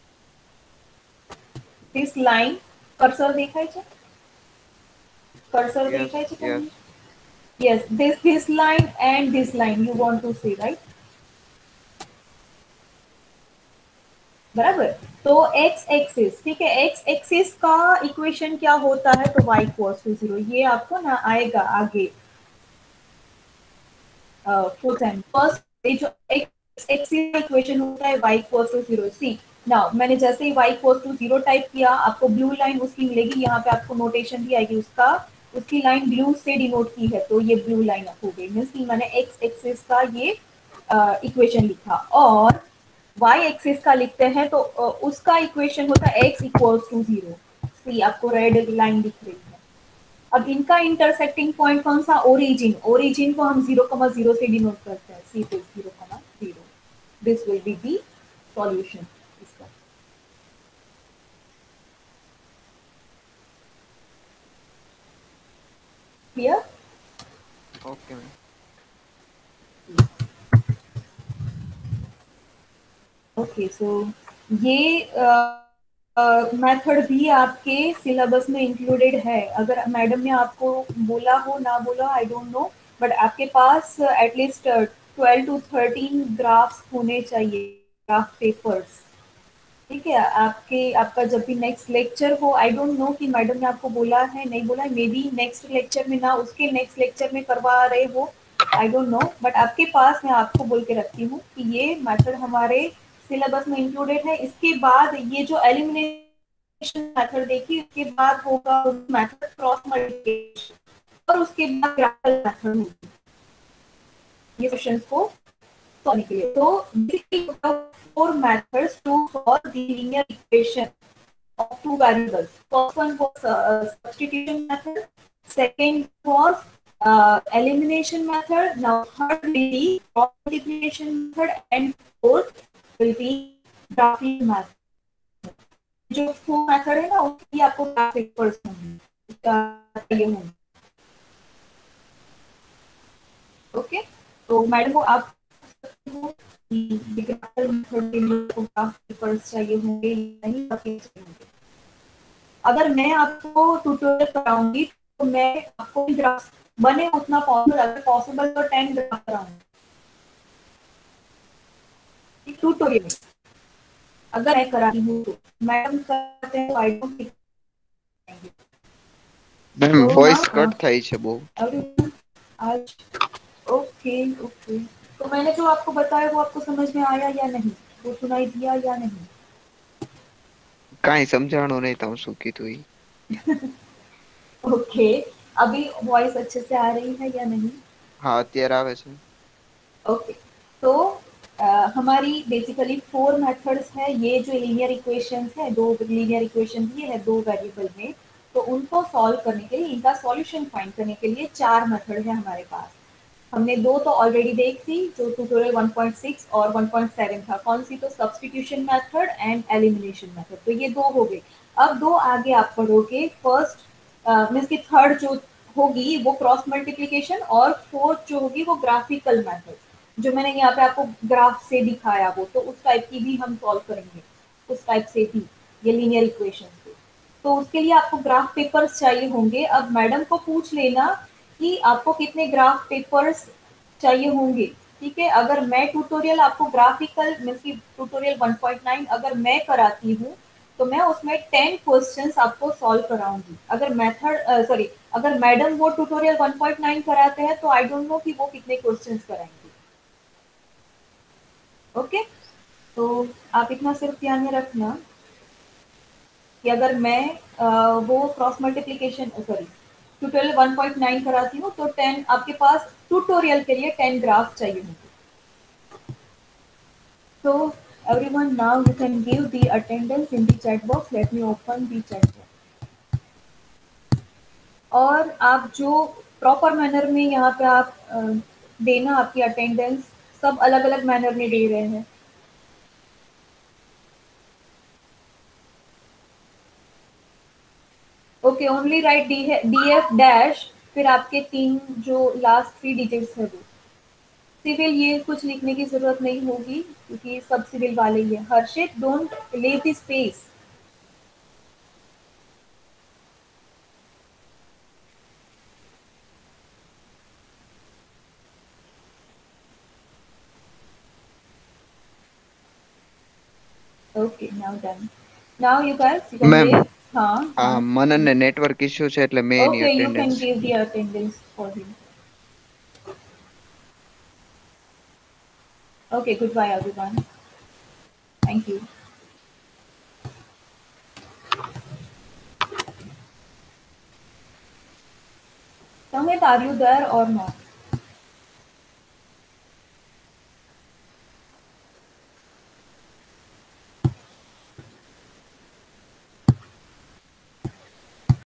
This line, cursor દેખાય છે? Cursor Yes, દેખાય છે yes. તમને? Yes, this this line and this line you want to see, right? बराबर। तो x एक्सिस, ठीक है, x एक्सिस का इक्वेशन क्या होता है, तो y इक्वल्स टू जीरो। ये आपको ना आएगा आगे फोर्थ टाइम। फर्स्ट जो x एक्सिस का इक्वेशन होता है y equals to zero. See now मैंने जैसे ही y equals to zero type किया, आपको ब्लू लाइन उसकी मिलेगी, यहाँ पे आपको नोटेशन भी आएगी उसका, उसकी लाइन ब्लू से डिनोट की है, तो ये ब्लू लाइन हो गई। मीन्स की मैंने x एक्सिस का ये इक्वेशन uh, लिखा, और y एक्सिस का लिखते हैं तो uh, उसका इक्वेशन होता है x equals to zero. See आपको रेड लाइन दिख रही है। अब इनका इंटरसेक्टिंग पॉइंट कौन सा, ओरिजिन। ओरिजिन को हम जीरो कमा जीरो से डिनोट करते हैं, सी पे zero comma This will be the solution. Clear? Okay ma'am. Okay so ये मेथड भी आपके सिलेबस में इंक्लूडेड है. अगर मैडम ने आपको बोला हो ना बोला आई डोंट नो, बट आपके पास at least twelve to thirteen graphs होने चाहिए, ग्राफ पेपर्स. ठीक है, आपके आपका जब भी नेक्स्ट लेक्चर हो, आई डोंट नो कि मैडम ने आपको बोला है नहीं बोला है, मे बी नेक्स्ट लेक्चर में ना उसके नेक्स्ट लेक्चर में करवा रहे हो, आई डोंट नो, बट आपके पास मैं आपको बोल के रखती हूँ कि ये मेथड हमारे सिलेबस में इंक्लूडेड है. इसके बाद ये जो एलिमिनेशन मेथड देखिए, उसके बाद होगा मेथड क्रॉस मल्टीप्लिकेशन और उसके बाद ग्राफिकल मेथड होगी ये क्वेश्चंस को solve के लिए. तो basically you have four methods to solve the linear equation of two variables. First one was uh, substitution method. Second was uh, elimination method. Now third will be cross multiplication method, and fourth will be graphic method. जो four method है ना उसकी आपको graphic person होंगे. Okay, तो madam को आप चाहिए होंगे नहीं चाहिए. अगर मैं आपको ट्यूटोरियल कराऊंगी तो मैं आपको ग्राफ बने उतना पॉसिबल, अगर पॉसिबल तो टेन ग्राफ कराऊंगी ट्यूटोरियल में. अगर मैं कराती हूँ तो मैडम करते हैं I don't ma'am voice cut થાય છે બહુ. आज ओके ओके, तो मैंने जो आपको बताया वो आपको समझ में आया या नहीं, वो सुनाई दिया या नहीं? કાઈ સમજાણો નહીં તમે શું કીધું ઈ. ओके, अभी वॉइस अच्छे से आ रही है या नहीं? हाँ અત્યારે આવે છે. ओके, तो आ, हमारी बेसिकली फोर मेथड्स है. ये जो लीनियर इक्वेशंस है, दो लीनियर इक्वेशन दिए है दो वेरिएबल में, तो उनको सॉल्व करने के लिए, इनका सॉल्यूशन फाइंड करने के लिए चार मेथड है हमारे पास. हमने दो तो ऑलरेडी देख ली जो ट्यूटोरियल वन पॉइंट सिक्स और वन पॉइंट सेवन था. कौन सी? तो substitution method and elimination method. तो ये दो हो गए. अब दो आगे आप पढ़ोगे. फर्स्ट मीन्स की थर्ड जो होगी वो क्रॉस मल्टीप्लिकेशन, और फोर्थ जो होगी वो ग्राफिकल मेथड, जो मैंने यहाँ पे आपको ग्राफ से दिखाया वो, तो उस टाइप की भी हम सॉल्व करेंगे, उस टाइप से भी ये लीनियर इक्वेशन से. तो उसके लिए आपको ग्राफ पेपर्स चाहिए होंगे. अब मैडम को पूछ लेना कि आपको कितने ग्राफ पेपर्स चाहिए होंगे. ठीक है, अगर मैं ट्यूटोरियल आपको ग्राफिकल मीन्स की ट्यूटोरियल वन पॉइंट नाइन अगर मैं कराती हूँ तो मैं उसमें टेन क्वेश्चंस आपको सॉल्व कराऊंगी. अगर मेथड सॉरी अगर मैडम वो ट्यूटोरियल वन पॉइंट नाइन कराते हैं तो आई डोंट नो कि वो कितने क्वेश्चंस कराएंगे. ओके, तो आप इतना सिर्फ ध्यान में रखना कि अगर मैं आ, वो cross multiplication sorry tutorial one point nine कराती हूँ तो टेन आपके पास ट्यूटोरियल के लिए टेन ग्राफ चाहिए होंगे. So everyone, now you can give the attendance in the chat box. Let me open the chat box. और आप जो प्रॉपर मैनर में यहाँ पे आप अ, देना आपकी अटेंडेंस, सब अलग अलग मैनर में दे रहे हैं. ओके, ओनली राइट डी है डी एफ डैश, फिर आपके तीन जो लास्ट थ्री डिजिट्स है वो. सिविल ये कुछ लिखने की जरूरत नहीं होगी क्योंकि सब सिविल वाले ही है. Harshit, don't leave the space. Okay, now done. Now you guys, you can Ma'am, give. हाँ, આ हाँ. મનનને નેટવર્ક ઇશ્યુ છે એટલે મેં એની Okay, you can attendance. give the attendance for him. Okay, goodbye everyone. Thank you. Samit, are you there or not?